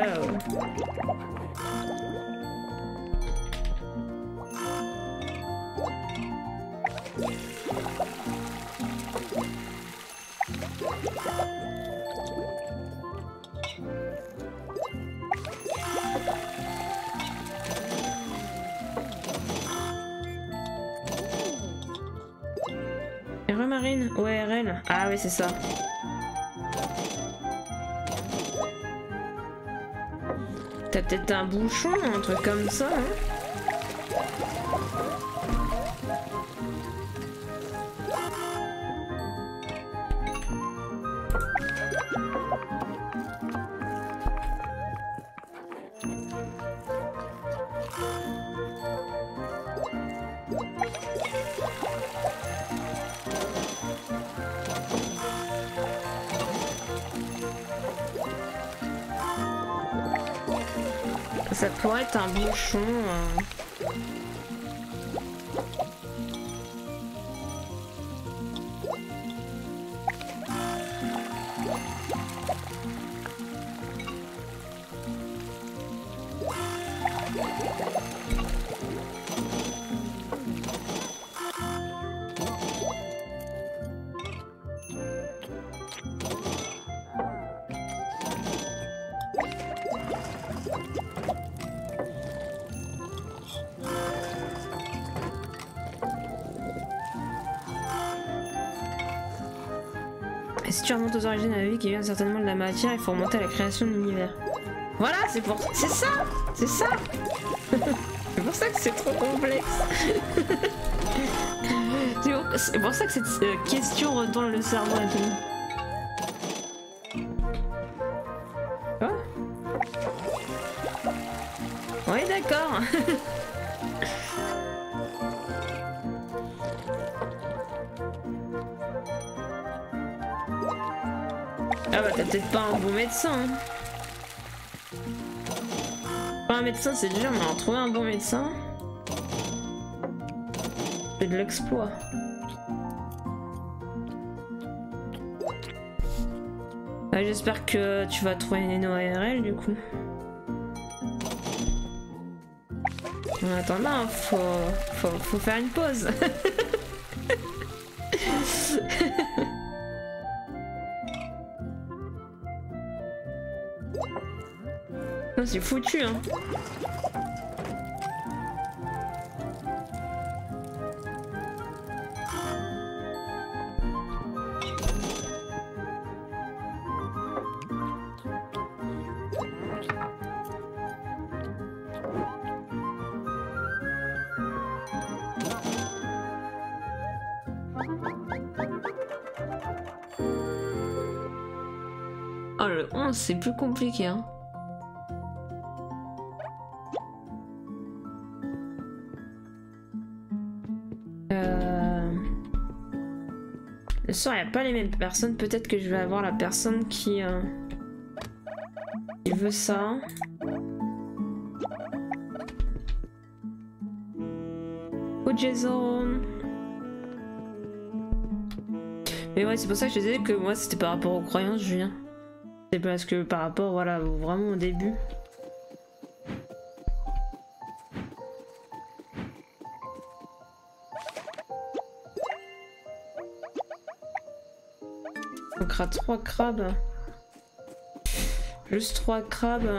Marine, ouais, RL. Ah oui, c'est ça. T'as peut-être un bouchon, un truc comme ça, hein? Ça pourrait être un bouchon. Et si tu remontes aux origines de la vie qui vient certainement de la matière, il faut remonter à la création de l'univers. Voilà, c'est pour... C'est ça. C'est ça. C'est pour ça que c'est trop complexe. C'est pour ça que cette question retourne le cerveau et tout. Quoi? Oui, d'accord. Ah bah t'as peut-être pas un bon médecin. Hein. Pas un médecin c'est dur, mais en trouver un bon médecin, c'est de l'exploit. Ah, j'espère que tu vas trouver une NOARL du coup. En attendant, faut faire une pause. C'est foutu, hein. Oh, le 11, c'est plus compliqué, hein. Le soir, il n'y a pas les mêmes personnes. Peut-être que je vais avoir la personne qui veut ça. Oh Jason. Mais ouais, c'est pour ça que je disais que moi c'était par rapport aux croyances, Julien. C'est parce que par rapport, voilà, vraiment au début. On crée 3 crabes. Juste 3 crabes.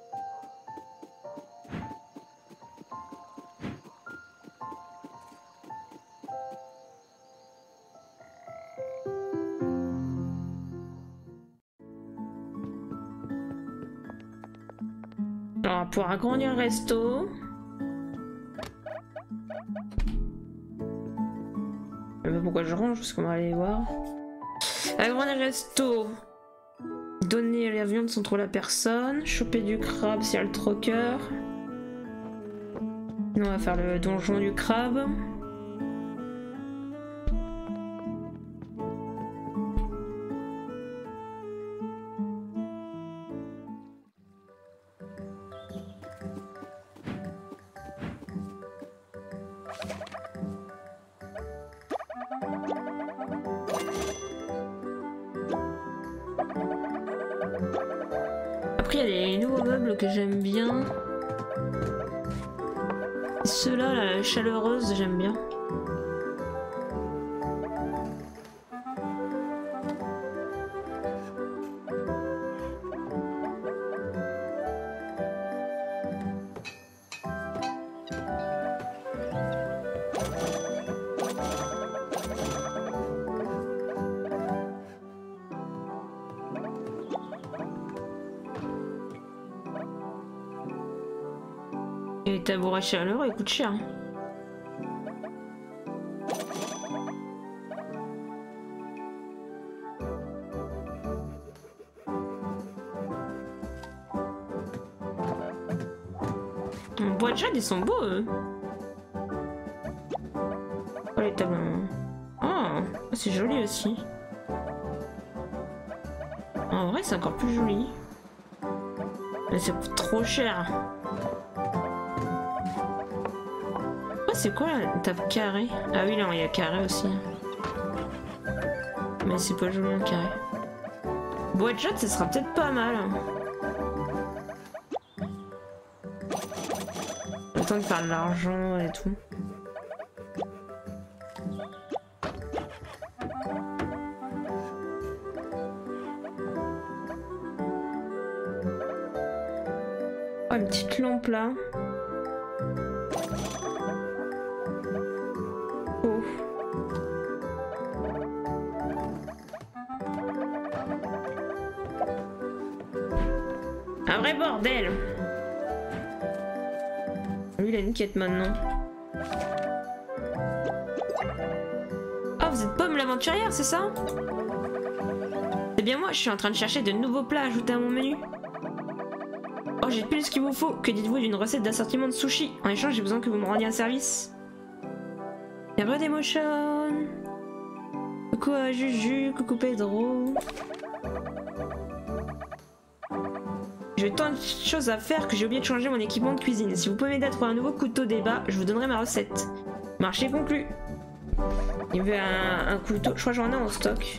Alors, pour agrandir le resto. Je sais pas pourquoi je range, parce qu'on va aller voir. Agrandir le resto. Donner la viande sans trop la personne. Choper du crabe s'il y a le troqueur. On va faire le donjon du crabe. Après, il y a des nouveaux meubles que j'aime bien. Ceux-là, la chaleureuse, j'aime bien. Et les tabourets chaleureux, ils coûtent cher. En bois de jade, ils sont beaux, eux. Oh, les tables. Oh, c'est joli aussi. En vrai, c'est encore plus joli. Mais ça coûte trop cher. C'est quoi la table carrée? Ah oui, là, il y a carré aussi. Mais c'est pas joli en carré. Bois de jade, ça sera peut-être pas mal. Le temps de faire de l'argent et tout. Oh, une petite lampe là. Un vrai bordel. Lui il a une quête maintenant. Oh, vous êtes Pomme l'aventurière, c'est ça? C'est bien moi, je suis en train de chercher de nouveaux plats à ajouter à mon menu. Oh, j'ai plus ce qu'il vous faut. Que dites-vous d'une recette d'assortiment de sushi? En échange, j'ai besoin que vous me rendiez un service. Heureux d'émotion. Coucou à Juju, coucou Pedro. J'ai tant de choses à faire que j'ai oublié de changer mon équipement de cuisine. Si vous pouvez m'aider à trouver un nouveau couteau débat, je vous donnerai ma recette. Marché conclu. Il veut un couteau, je crois que j'en ai en stock.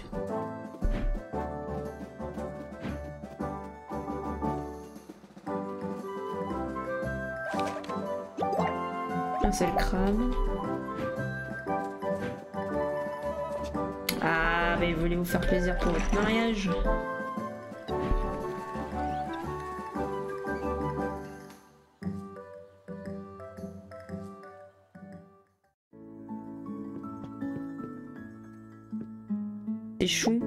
Ah, c'est le crabe. Ah, mais voulez-vous faire plaisir pour votre mariage? Des choux.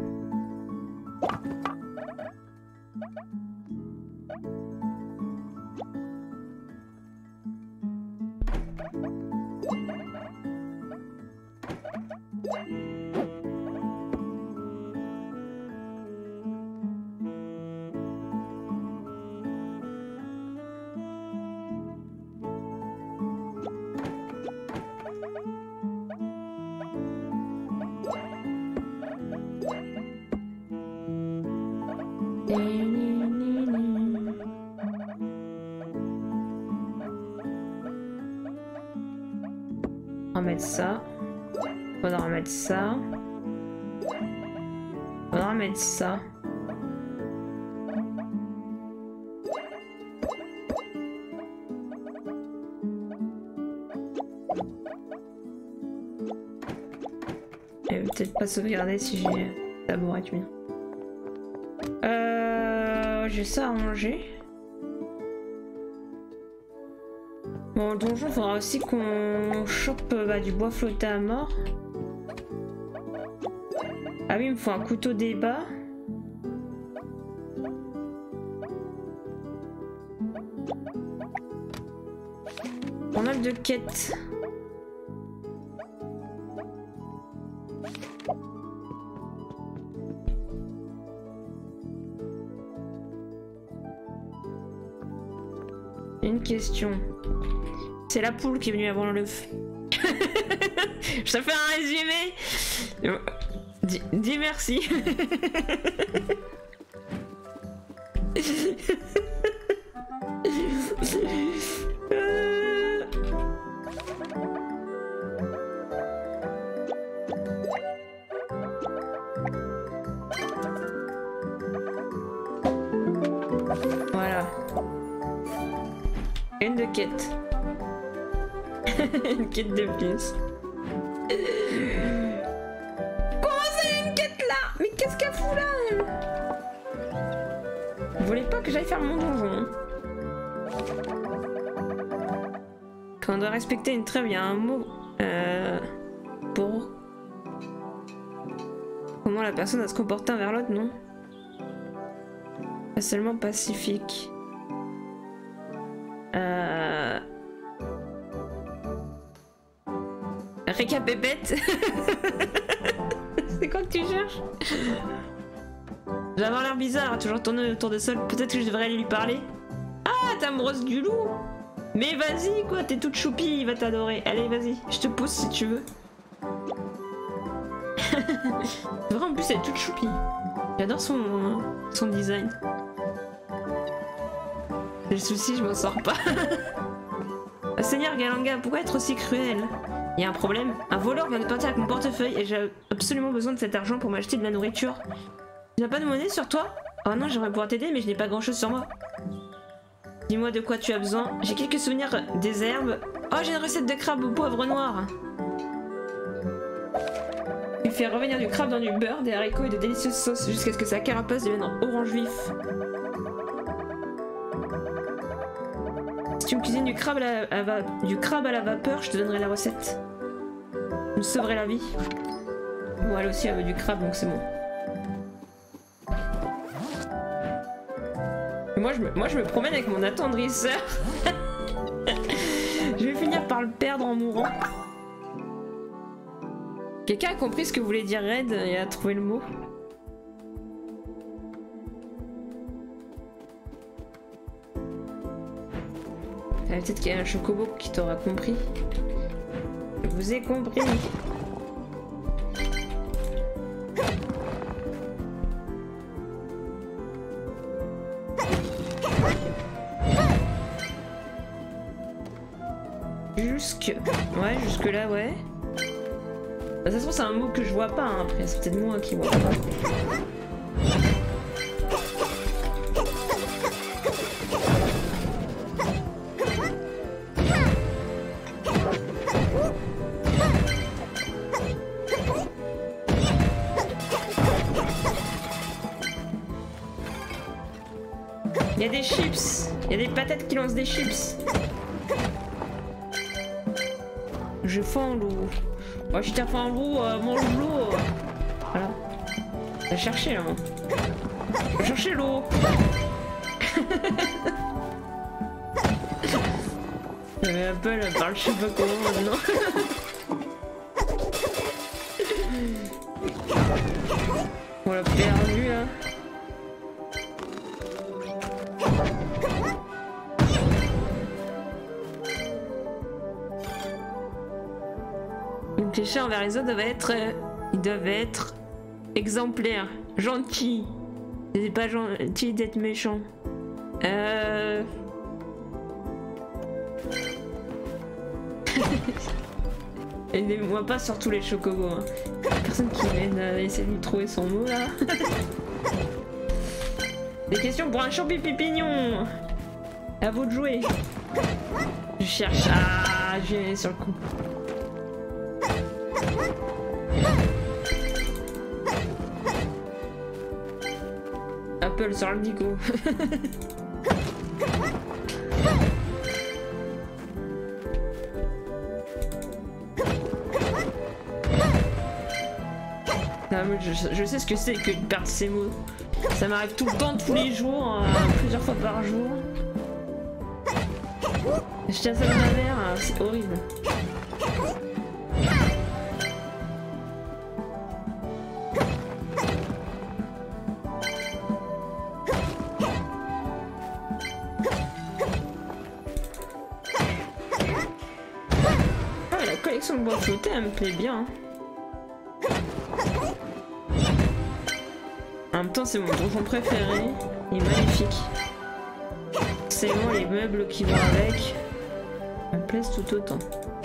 On va mettre ça. Faudra mettre ça. Faudra mettre ça. Et peut-être pas sauvegarder si j'ai tabouret, tu viens. J'ai ça à manger. Bon, le donjon, il faudra aussi qu'on chope du bois flotté à mort. Ah oui, il me faut un couteau débat. Pas mal de quêtes. Une question. C'est la poule qui est venue avant l'œuf. Je te fais un résumé. Dis merci. Voilà. Une de quête. Une quête de plus. Comment c'est une quête là? Mais qu'est-ce qu'elle fout là elle? Vous voulez pas que j'aille faire mon donjon hein? Quand on doit respecter une trêve, il y a un mot pour comment la personne doit se comporter envers l'autre, non? Pas seulement pacifique. Récapépète. C'est quoi que tu cherches? Je vais avoir l'air bizarre, toujours tourner autour de Sol. Peut-être que je devrais aller lui parler. Ah, t'es amoureuse du loup? Mais vas-y quoi, t'es toute choupie, il va t'adorer. Allez, vas-y, je te pousse si tu veux. Vraiment, en plus, elle est toute choupie. J'adore son design. J'ai le souci, je m'en sors pas. Seigneur Galanga, pourquoi être aussi cruel? Il y a un problème. Un voleur vient de partir avec mon portefeuille et j'ai absolument besoin de cet argent pour m'acheter de la nourriture. Tu n'as pas de monnaie sur toi? Oh non, j'aimerais pouvoir t'aider, mais je n'ai pas grand chose sur moi. Dis-moi de quoi tu as besoin. J'ai quelques souvenirs des herbes. Oh, j'ai une recette de crabe au poivre noir. Tu fais revenir du crabe dans du beurre, des haricots et de délicieuses sauces jusqu'à ce que sa carapace devienne orange vif. Si tu me cuisines du crabe à la vapeur, je te donnerai la recette. Tu me sauverais la vie. Bon, elle aussi elle veut du crabe, donc c'est bon. Moi je me promène avec mon attendrisseur. Je vais finir par le perdre en mourant. Quelqu'un a compris ce que voulait dire Red et a trouvé le mot? Peut-être qu'il y a un chocobo qui t'aura compris. Je vous ai compris. Ouais, jusque là, ouais. Bah, ça se trouve, c'est un mot que je vois pas, hein. Après, c'est peut-être moi qui vois pas. Il y a des chips. Il y a des patates qui lancent des chips. Je fends l'eau. Moi je t'ai fait un loup, mange l'eau. Voilà. Va chercher là. Va chercher l'eau. Apple elle parle je sais pas comment maintenant. On l'a perdu là. Donc les chats envers les autres doivent être exemplaires, gentils. C'est pas gentil d'être méchant. Aidez-moi pas sur tous les chocobos. Hein. Personne qui m'aide à essayer de trouver son mot là. Des questions pour un champi-pipignon. À vous de jouer. Je cherche. Ah, j'ai sur le coup. Apple sur le dico. Non, mais je sais ce que c'est que de perdre ses mots. Ça m'arrive tout le temps, tous les jours, plusieurs fois par jour. Je tiens ça dans ma mère, c'est horrible. collection de bois flottés, elle me plaît bien. En même temps, c'est mon donjon préféré. Il est magnifique. Forcément, les meubles qui vont avec me plaisent tout autant.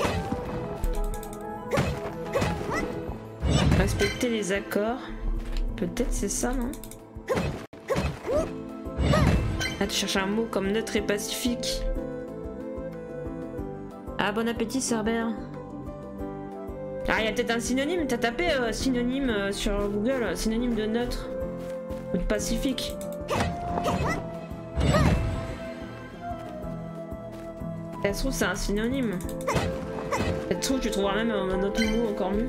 Respecter les accords. Peut-être c'est ça, non? Ah, tu cherches un mot comme neutre et pacifique. Ah, bon appétit, Cerbère. Ah, il y a peut-être un synonyme. T'as tapé synonyme sur Google, synonyme de neutre ou de pacifique. Ça se trouve, c'est un synonyme. Ça se trouve, tu trouveras même un autre mot encore mieux.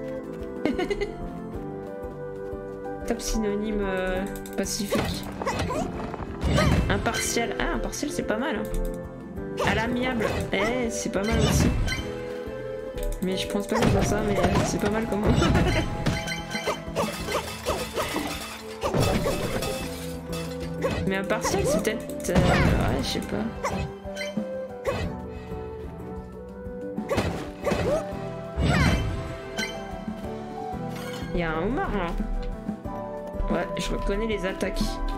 Tape synonyme pacifique. Impartial. Ah, impartial, c'est pas mal. À l'amiable. Eh, c'est pas mal aussi. Mais je pense pas que c'est ça, mais c'est pas mal comme mot. Mais impartial, c'est peut-être... ouais, je sais pas. Il y a un homard là. Ouais, je reconnais les attaques.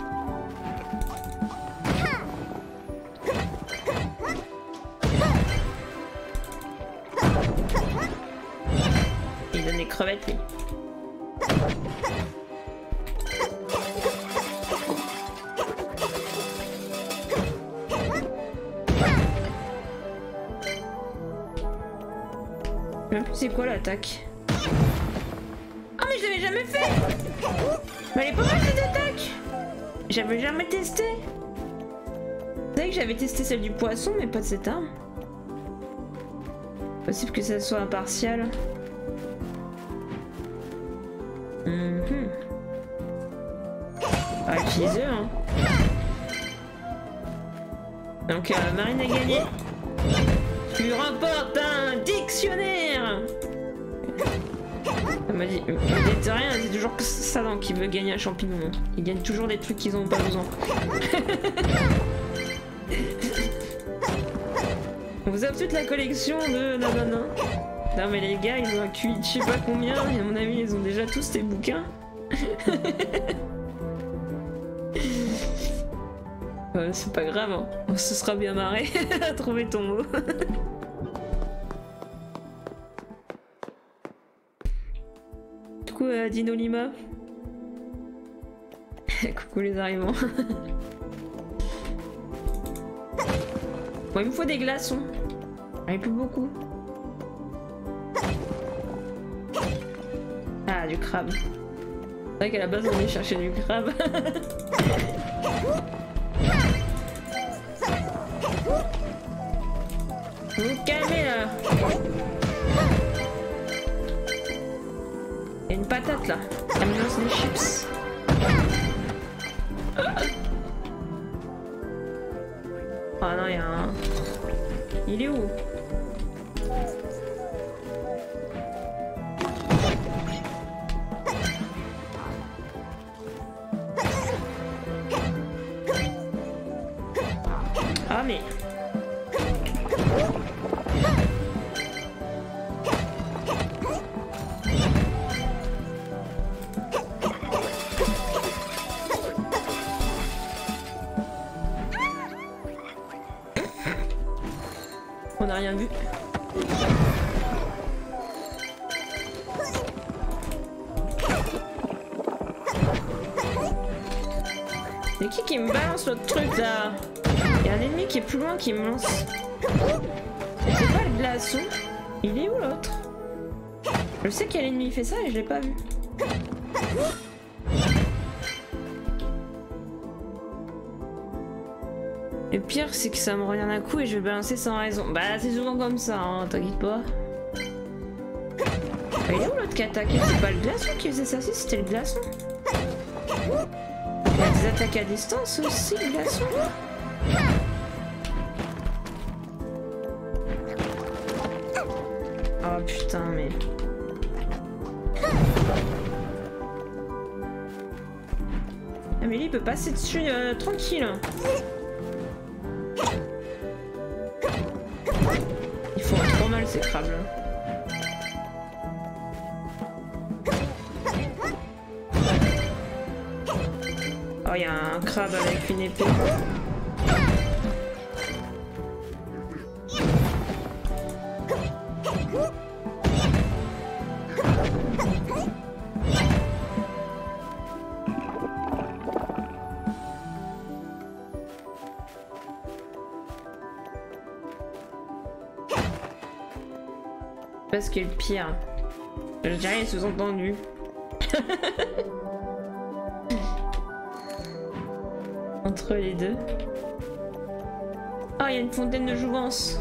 Il donne des crevettes lui. Je sais plus c'est quoi l'attaque. Ah mais je l'avais jamais fait. Mais elle est pas mal cette attaque. J'avais jamais testé. C'est vrai que j'avais testé celle du poisson mais pas de cette arme. Possible que ça soit impartial. Ah, utiliser hein. Donc Marine a gagné. Tu remportes un dictionnaire. Elle m'a dit rien, c'est toujours que ça donc qui veut gagner un champignon. Ils gagnent toujours des trucs qu'ils ont pas besoin. Vous avez toute la collection de nanana. Non mais les gars, ils ont un QI de je sais pas combien, et à mon avis ils ont déjà tous tes bouquins. C'est pas grave, hein. On se sera bien marré à trouver ton mot. Du coup, Dino Lima. Coucou les arrivants. Bon, il me faut des glaçons. Il n'y a plus beaucoup. Ah, du crabe. C'est vrai qu'à la base on est chercher du crabe. Vous calmez là. Il y a une patate là. Elle me lance des chips. Ah non, il y a un... Il est où? Ah mais... On n'a rien vu. Mais qui me balance l'autre truc là? Il y a un ennemi qui est plus loin qui me lance. C'est pas le glaçon. Il est où l'autre? Je sais quel ennemi fait ça et je l'ai pas vu. Le pire c'est que ça me revient d'un coup et je vais le balancer sans raison. Bah c'est souvent comme ça, hein, t'inquiète pas. Bah, il est où l'autre qui attaquait? C'est pas le glaçon qui faisait ça, si c'était le glaçon. Il y a des attaques à distance aussi, le glaçon. Oh putain mais... Ah mais lui il peut passer dessus tranquille. Ils font trop mal ces crabes là. il y a un crabe avec une épée. Ce qui est le pire. Je dirais les sous-entendus. Entre les deux. Oh, il y a une fontaine de jouvence.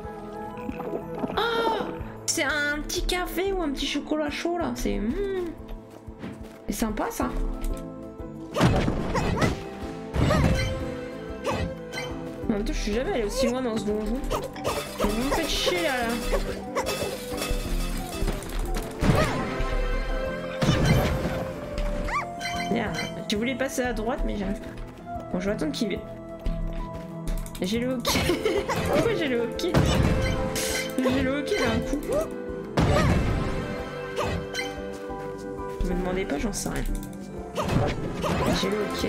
Oh, c'est un petit café ou un petit chocolat chaud là. C'est sympa ça. En même temps, je suis jamais allée aussi loin dans ce donjon. Vous me faites chier là. Je voulais passer à droite mais j'arrive pas. Bon, je vais attendre qu'il vienne. J'ai le hockey. Pourquoi j'ai le hockey? J'ai le hockey d'un coup. Ne me demandez pas, j'en sais rien. J'ai le hockey.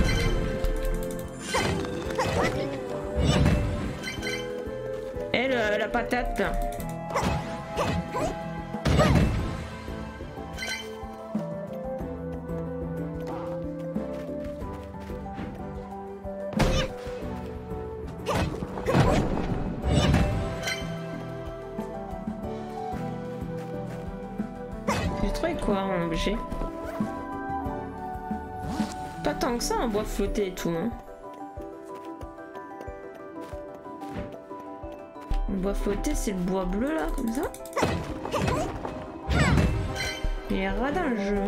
Elle, la patate là. Quoi en objet? Pas tant que ça en bois flotté et tout, hein. Le bois flotté c'est le bois bleu là, comme ça. Il est radin le jeu.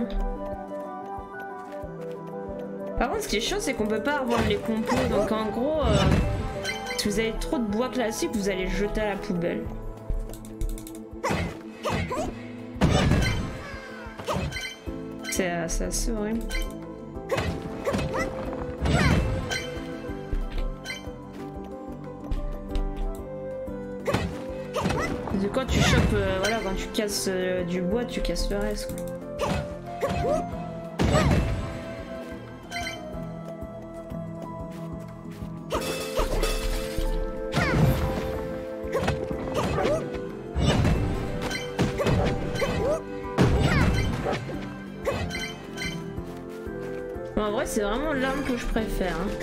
Par contre ce qui est chiant c'est qu'on peut pas avoir les compos, donc en gros si vous avez trop de bois classique vous allez le jeter à la poubelle. C'est assez horrible. De quand tu chopes, voilà, quand tu casses du bois, tu casses le reste, quoi. En vrai, c'est vraiment l'arme que je préfère. Hein.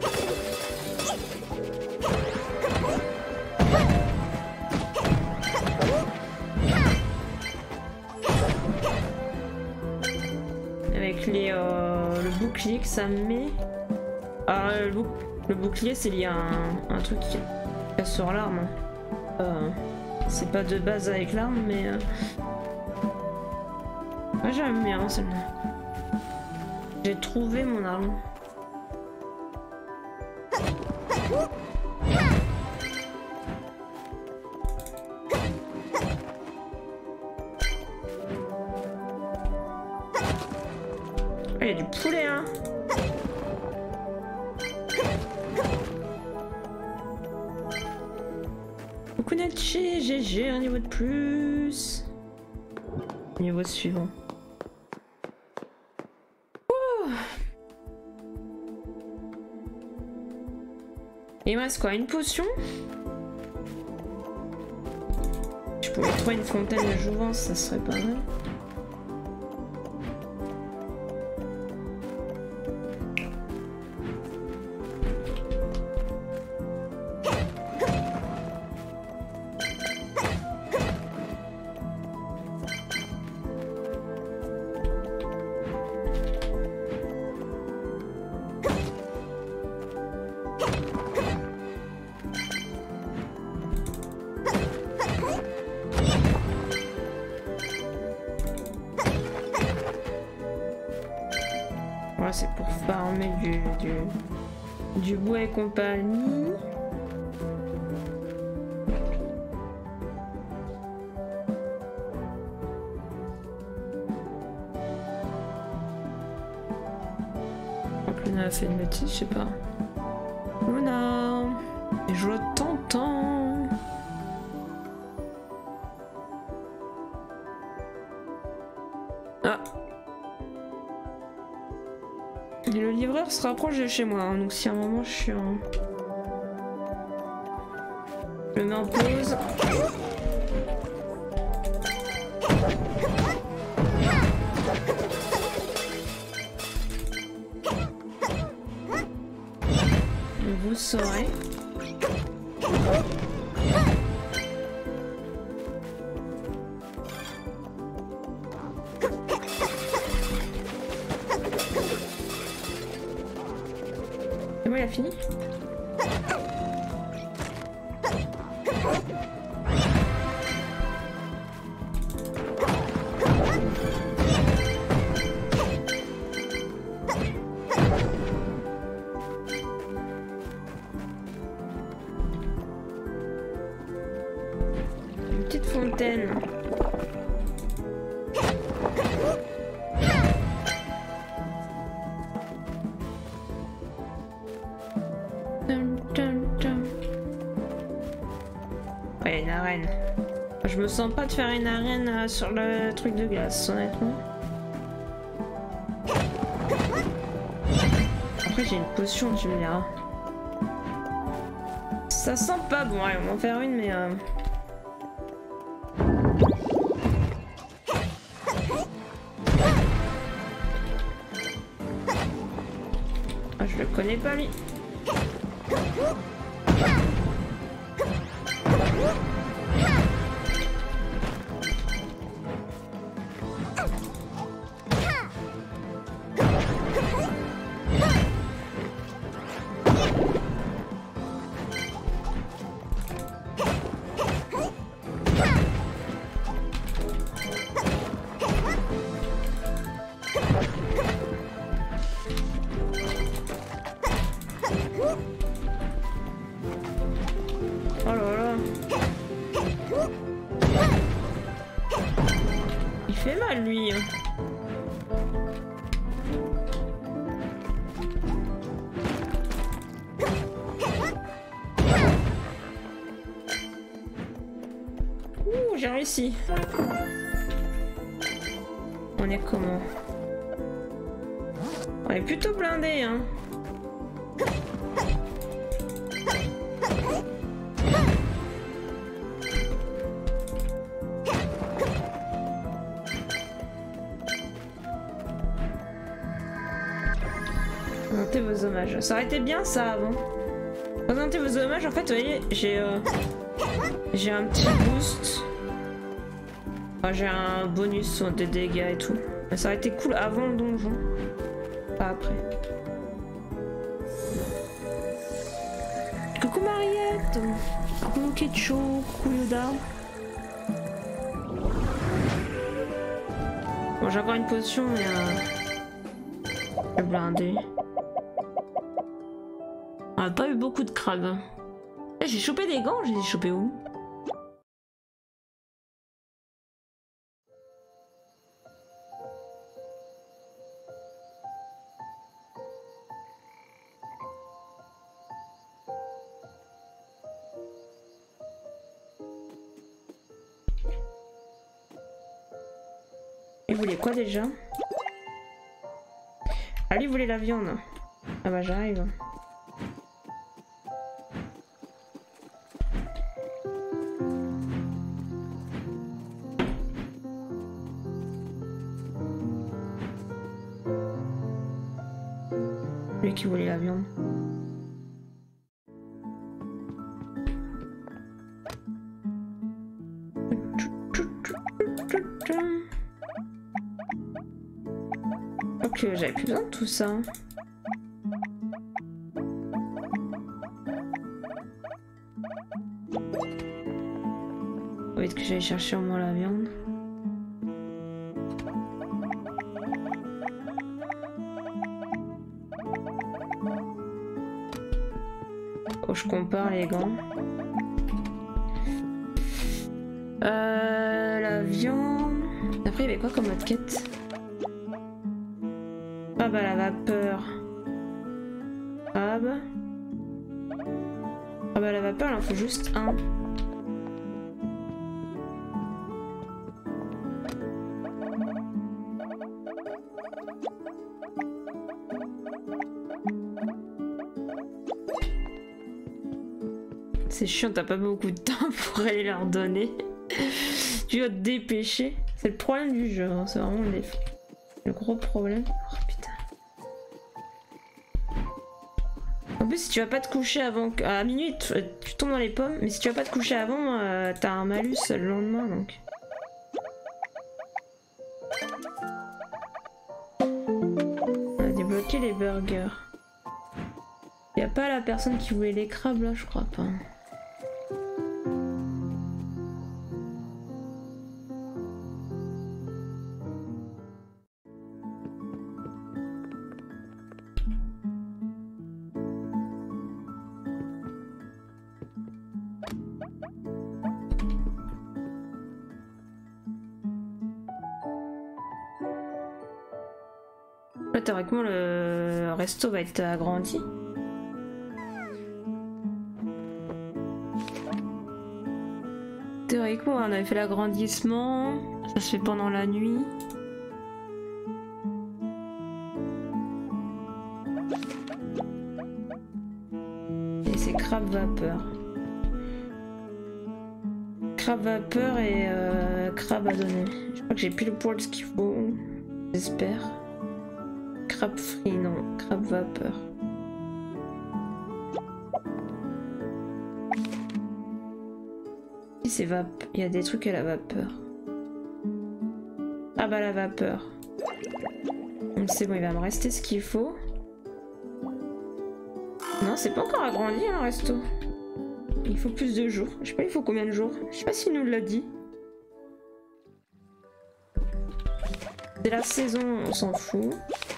Avec le bouclier que ça me met. Alors, le bouclier, c'est lié à un truc qui casse sur l'arme. C'est pas de base avec l'arme, mais. Moi, j'aime bien celle-là. J'ai trouvé mon arme. Il y a du poulet, hein. Okunachi, GG, un niveau de plus. Niveau suivant. Il me reste quoi? Une potion? Je pourrais trouver une fontaine de jouvence, ça serait pas mal. C'est pour farmer du bois et compagnie. Donc Luna a fait une bêtise, je sais pas. Luna, je t'entends. Ah. Et le livre livreur se rapproche de chez moi, hein, donc si à un moment je suis en... Je le mets en pause. Vous le saurez. C'est bon, il a fini? Une petite fontaine. Ouais, une arène. Je me sens pas de faire une arène sur le truc de glace, honnêtement. Après, j'ai une potion, tu me diras. Ça sent pas bon, allez, on va en faire une, mais ah, je le connais pas, lui. Oh là là. Il fait mal, lui. Ouh, j'ai réussi. On est comment? On est plutôt blindé, hein. Présentez vos hommages. Ça aurait été bien ça avant. Présentez vos hommages, en fait, vous voyez, j'ai un petit boost. Enfin, j'ai un bonus sur des dégâts et tout. Mais ça aurait été cool avant le donjon. Pas après. Coucou Mariette. Coucou Ketcho. Coucou Yoda. Bon, j'ai encore une potion, mais je suis blindé. On a pas eu beaucoup de crabes. J'ai chopé des gants, j'ai chopé où? Il voulait quoi déjà? Ah, lui voulait la viande. Ah bah j'arrive. Lui qui voulait la viande. Ok, j'avais plus besoin de tout ça. Faut vite que j'aille chercher au moins la viande. Faut que je compare les gants. La viande. Après, il y avait quoi comme autre quête? Ah bah la vapeur. Ah bah. Ah bah la vapeur, il en faut juste un. C'est chiant, t'as pas beaucoup de temps pour aller leur donner. Tu dois te dépêcher. C'est le problème du jeu, hein. C'est vraiment le gros problème. Oh putain. En plus, si tu vas pas te coucher avant à minuit, tu tombes dans les pommes, mais si tu vas pas te coucher avant, t'as un malus le lendemain donc. On a débloqué les burgers. Y a pas la personne qui voulait les crabes là, je crois pas. Théoriquement, le resto va être agrandi. Théoriquement, on avait fait l'agrandissement. Ça se fait pendant la nuit. Et c'est crabe vapeur. Crabe vapeur et crabe à donner. Je crois que j'ai pile poil ce qu'il faut. J'espère. Crabe frit, non. Crabe vapeur. C'est il y a des trucs à la vapeur. Ah bah la vapeur. C'est bon, il va me rester ce qu'il faut. Non, c'est pas encore agrandi un resto. Il faut plus de jours. Je sais pas, il faut combien de jours. Je sais pas s'il nous l'a dit. C'est la saison, on s'en fout.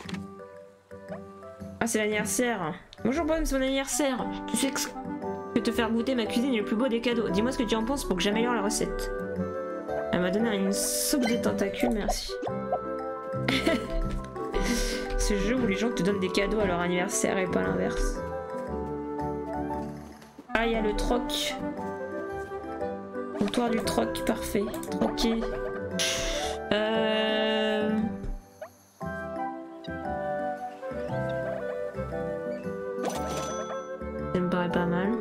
Ah, c'est l'anniversaire. Bonjour Bonne, c'est mon anniversaire. Tu sais que te faire goûter ma cuisine est le plus beau des cadeaux. Dis-moi ce que tu en penses pour que j'améliore la recette. Elle m'a donné une soupe de tentacules, merci. Ce jeu où les gens te donnent des cadeaux à leur anniversaire et pas l'inverse. Ah, il y a le troc. Comptoir du troc, parfait. Troqué. Ça me paraît pas mal.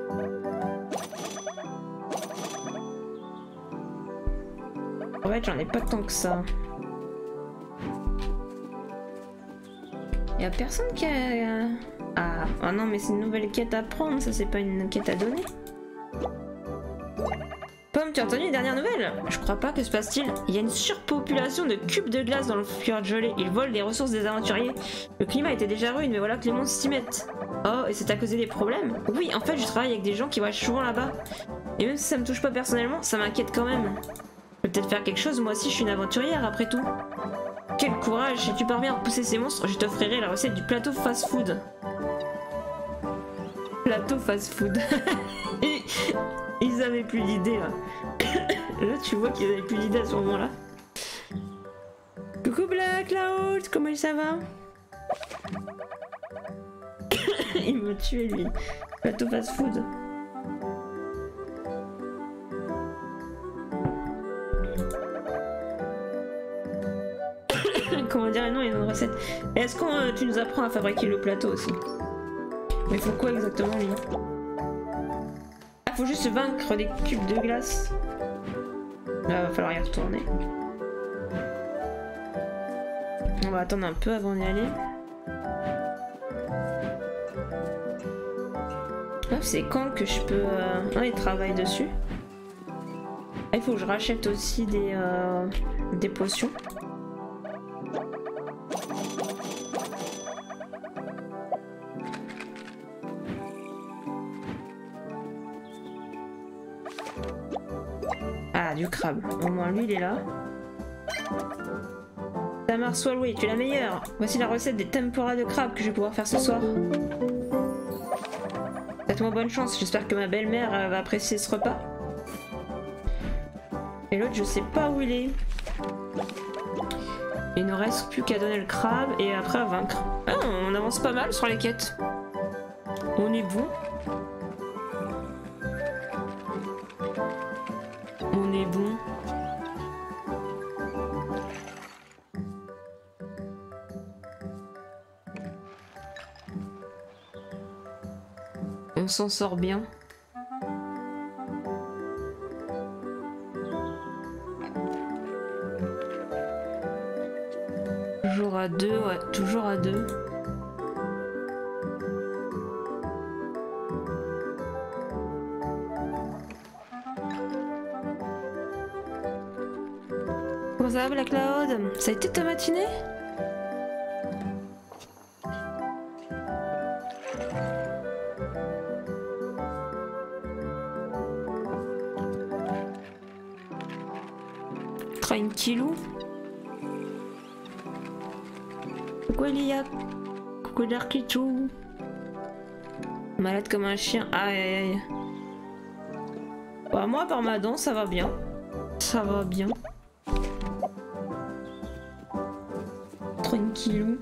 En fait, j'en ai pas tant que ça. Y'a personne qui a... Ah, oh non, mais c'est une nouvelle quête à prendre, ça c'est pas une quête à donner. Pomme, tu as entendu les dernières nouvelles? Je crois pas, que se passe-t-il? Il y a une surpopulation de cubes de glace dans le fjord gelé. Ils volent les ressources des aventuriers. Le climat était déjà rude, mais voilà que les monstres s'y mettent. Oh, et c'est à cause des problèmes? Oui, en fait, je travaille avec des gens qui voyagent souvent là-bas. Et même si ça me touche pas personnellement, ça m'inquiète quand même. Je peux peut-être faire quelque chose, moi aussi je suis une aventurière après tout. Quel courage, si tu parviens à repousser ces monstres, je t'offrirai la recette du plateau fast-food. Plateau fast-food. Ils avaient plus d'idées là. Là tu vois qu'ils avaient plus d'idées à ce moment-là. Coucou Black Cloud, comment ça va? Il me tuait lui. Plateau fast-food. Comment dire, non, il y a une recette. Est-ce que tu nous apprends à fabriquer le plateau aussi? Mais faut quoi exactement lui? Ah, faut juste vaincre des cubes de glace. Là, va falloir y retourner. On va attendre un peu avant d'y aller. Ah, c'est quand que je peux... Ah, il travaille dessus. Ah, il faut que je rachète aussi des potions. Ah, du crabe. Au moins, lui, il est là. Tamar Swalway, tu es la meilleure. Voici la recette des tempura de crabe que je vais pouvoir faire ce soir. Faites-moi bonne chance. J'espère que ma belle-mère va apprécier ce repas. Et l'autre, je sais pas où il est. Il ne reste plus qu'à donner le crabe et après à vaincre. Ah, on avance pas mal sur les quêtes. On est bon. On est bon. On s'en sort bien. à deux, ouais, toujours à deux. Comment ça va, Black Cloud? Ça a été ta matinée? Tranquillou. Coucou Elia. Coucou Darkichou. Malade comme un chien. Aïe aïe aïe. Bah, moi par ma dent ça va bien. Ça va bien. Tranquillou.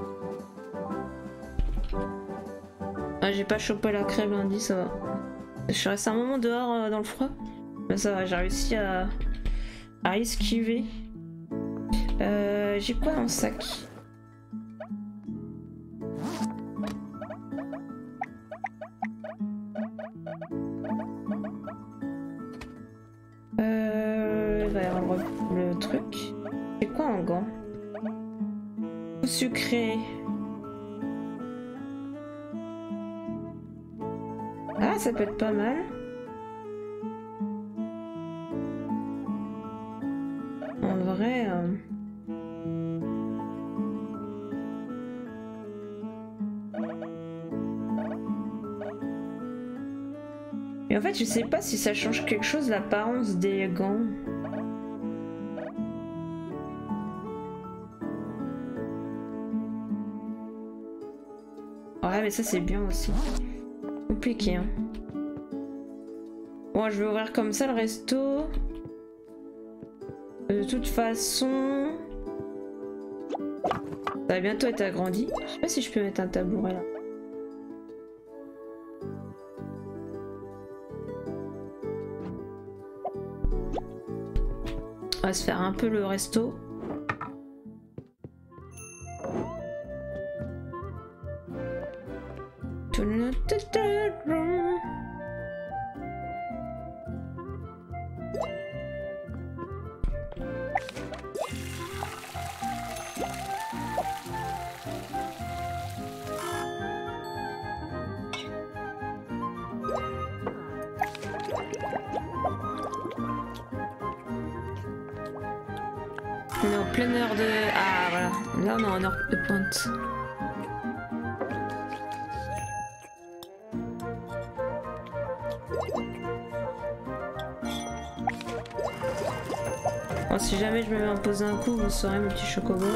Ah, j'ai pas chopé la crève lundi, ça va. Je suis resté un moment dehors dans le froid. Mais ça va, j'ai réussi à esquiver. J'ai quoi dans le sac? Il va y avoir le truc. C'est quoi en gant? Sucré. Ah, ça peut être pas mal. En vrai... Et en fait, je sais pas si ça change quelque chose l'apparence des gants. Ouais, mais ça c'est bien aussi. Compliqué, hein. Bon, je vais ouvrir comme ça le resto. De toute façon... Ça va bientôt être agrandi. Je sais pas si je peux mettre un tabouret là. On va se faire un peu le resto. On est en pleine heure de... Ah voilà, là on est en heure de pointe. Bon, si jamais je me mets à poser un coup, vous saurez mon petit chocobo.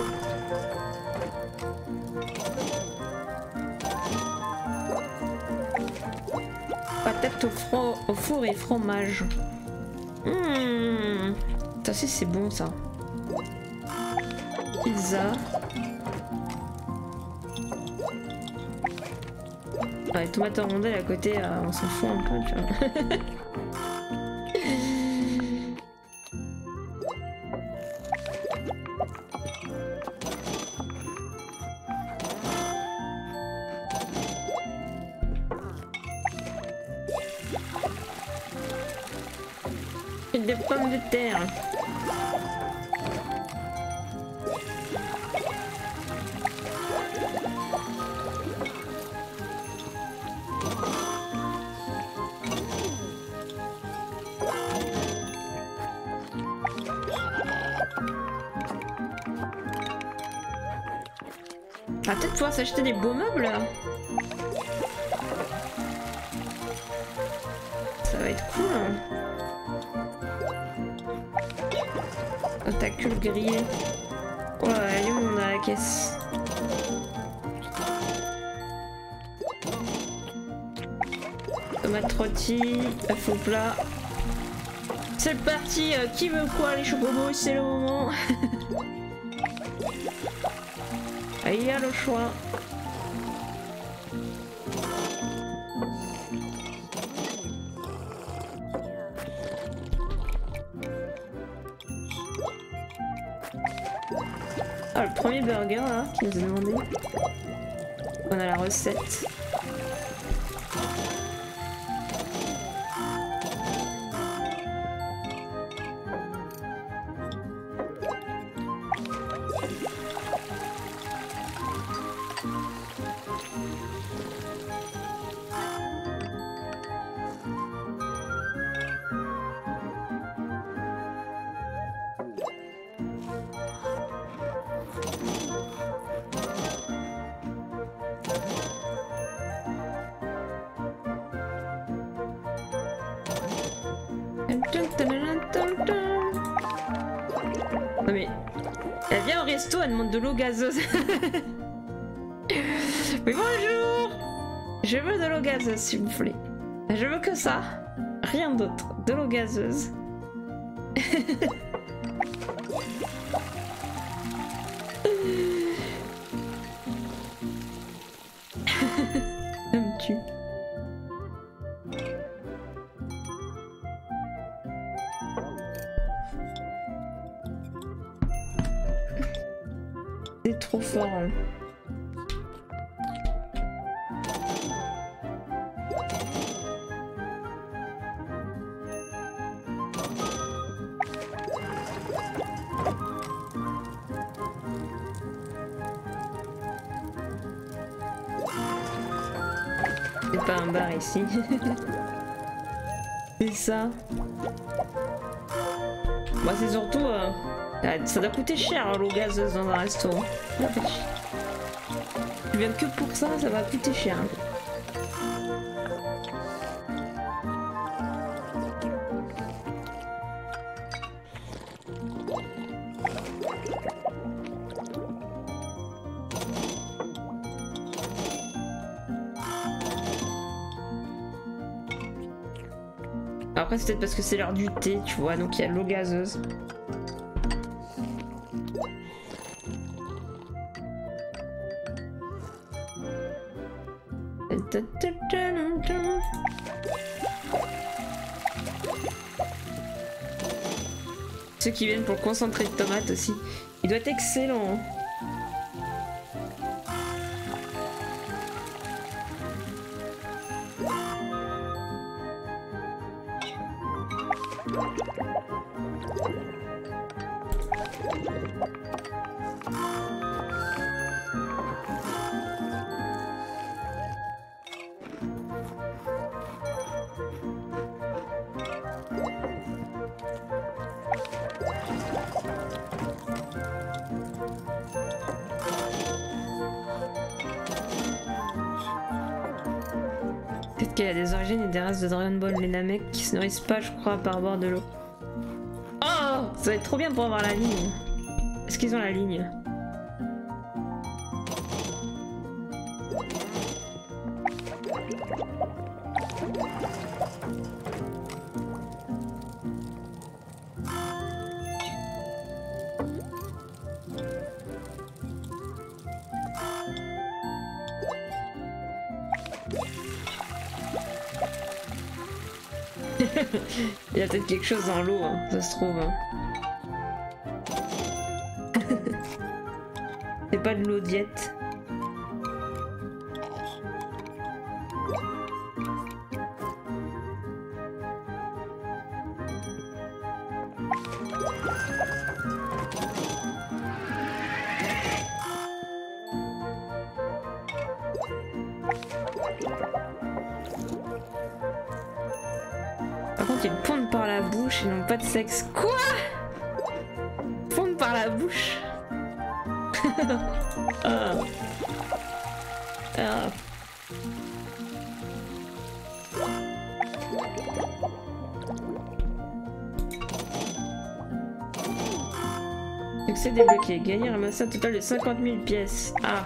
Patate au four et fromage. Ça aussi c'est bon ça. Pizza. Ouais, tomates en rondelles à côté, on s'en fout un peu, tu vois. Et des pommes de terre. On va peut-être pouvoir s'acheter des beaux meubles. Ça va être cool. Tentacule grillé. Ouais, elle est où on a la caisse? Tomate rôtie, œuf au plat. C'est parti, qui veut quoi les chocobos? C'est le moment. Il y a le choix. Ah, le premier burger là, qui nous a demandé. On a la recette. Non mais... Elle vient au resto, elle demande de l'eau gazeuse. Mais bonjour! Je veux de l'eau gazeuse, s'il vous plaît. Je veux que ça. Rien d'autre. De l'eau gazeuse. Ça me tue. C'est trop fort. Hein. C'est pas un bar ici. C'est ça. Moi c'est surtout... ça doit coûter cher l'eau gazeuse dans un resto. Je viens que pour ça, ça va coûter cher. Après c'est peut-être parce que c'est l'heure du thé, tu vois, donc il y a l'eau gazeuse. Ceux qui viennent pour le concentré de tomates aussi. Il doit être excellent. Hein. Peut-être qu'il y a des origines et des races de Dragon Ball, les Namek, qui se nourrissent pas, je crois, par boire de l'eau. Oh! Ça va être trop bien pour avoir la ligne. Est-ce qu'ils ont la ligne? Il y a peut-être quelque chose dans l'eau, hein, ça se trouve. Hein. C'est pas de l'eau diète. Par contre, ils pondent par la bouche, ils n'ont pas de sexe. Quoi? Pondent par la bouche. Ah. Ah. Succès débloqué. Gagner, ramasser un total de 50 000 pièces. Ah.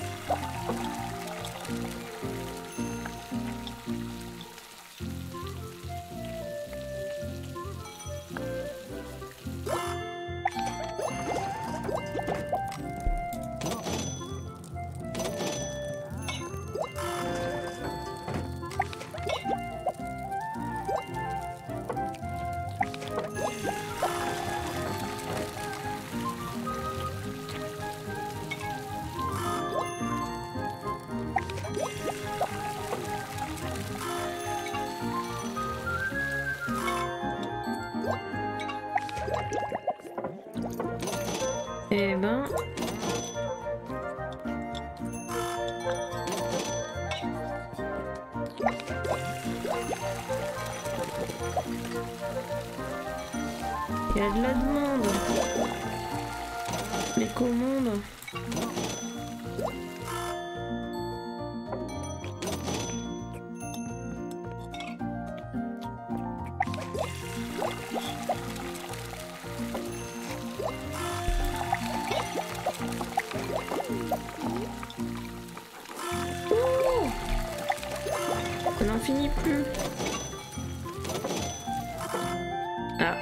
Eh ben... Il y a de la demande. Les commandes. Ça n'en finit plus. Ah.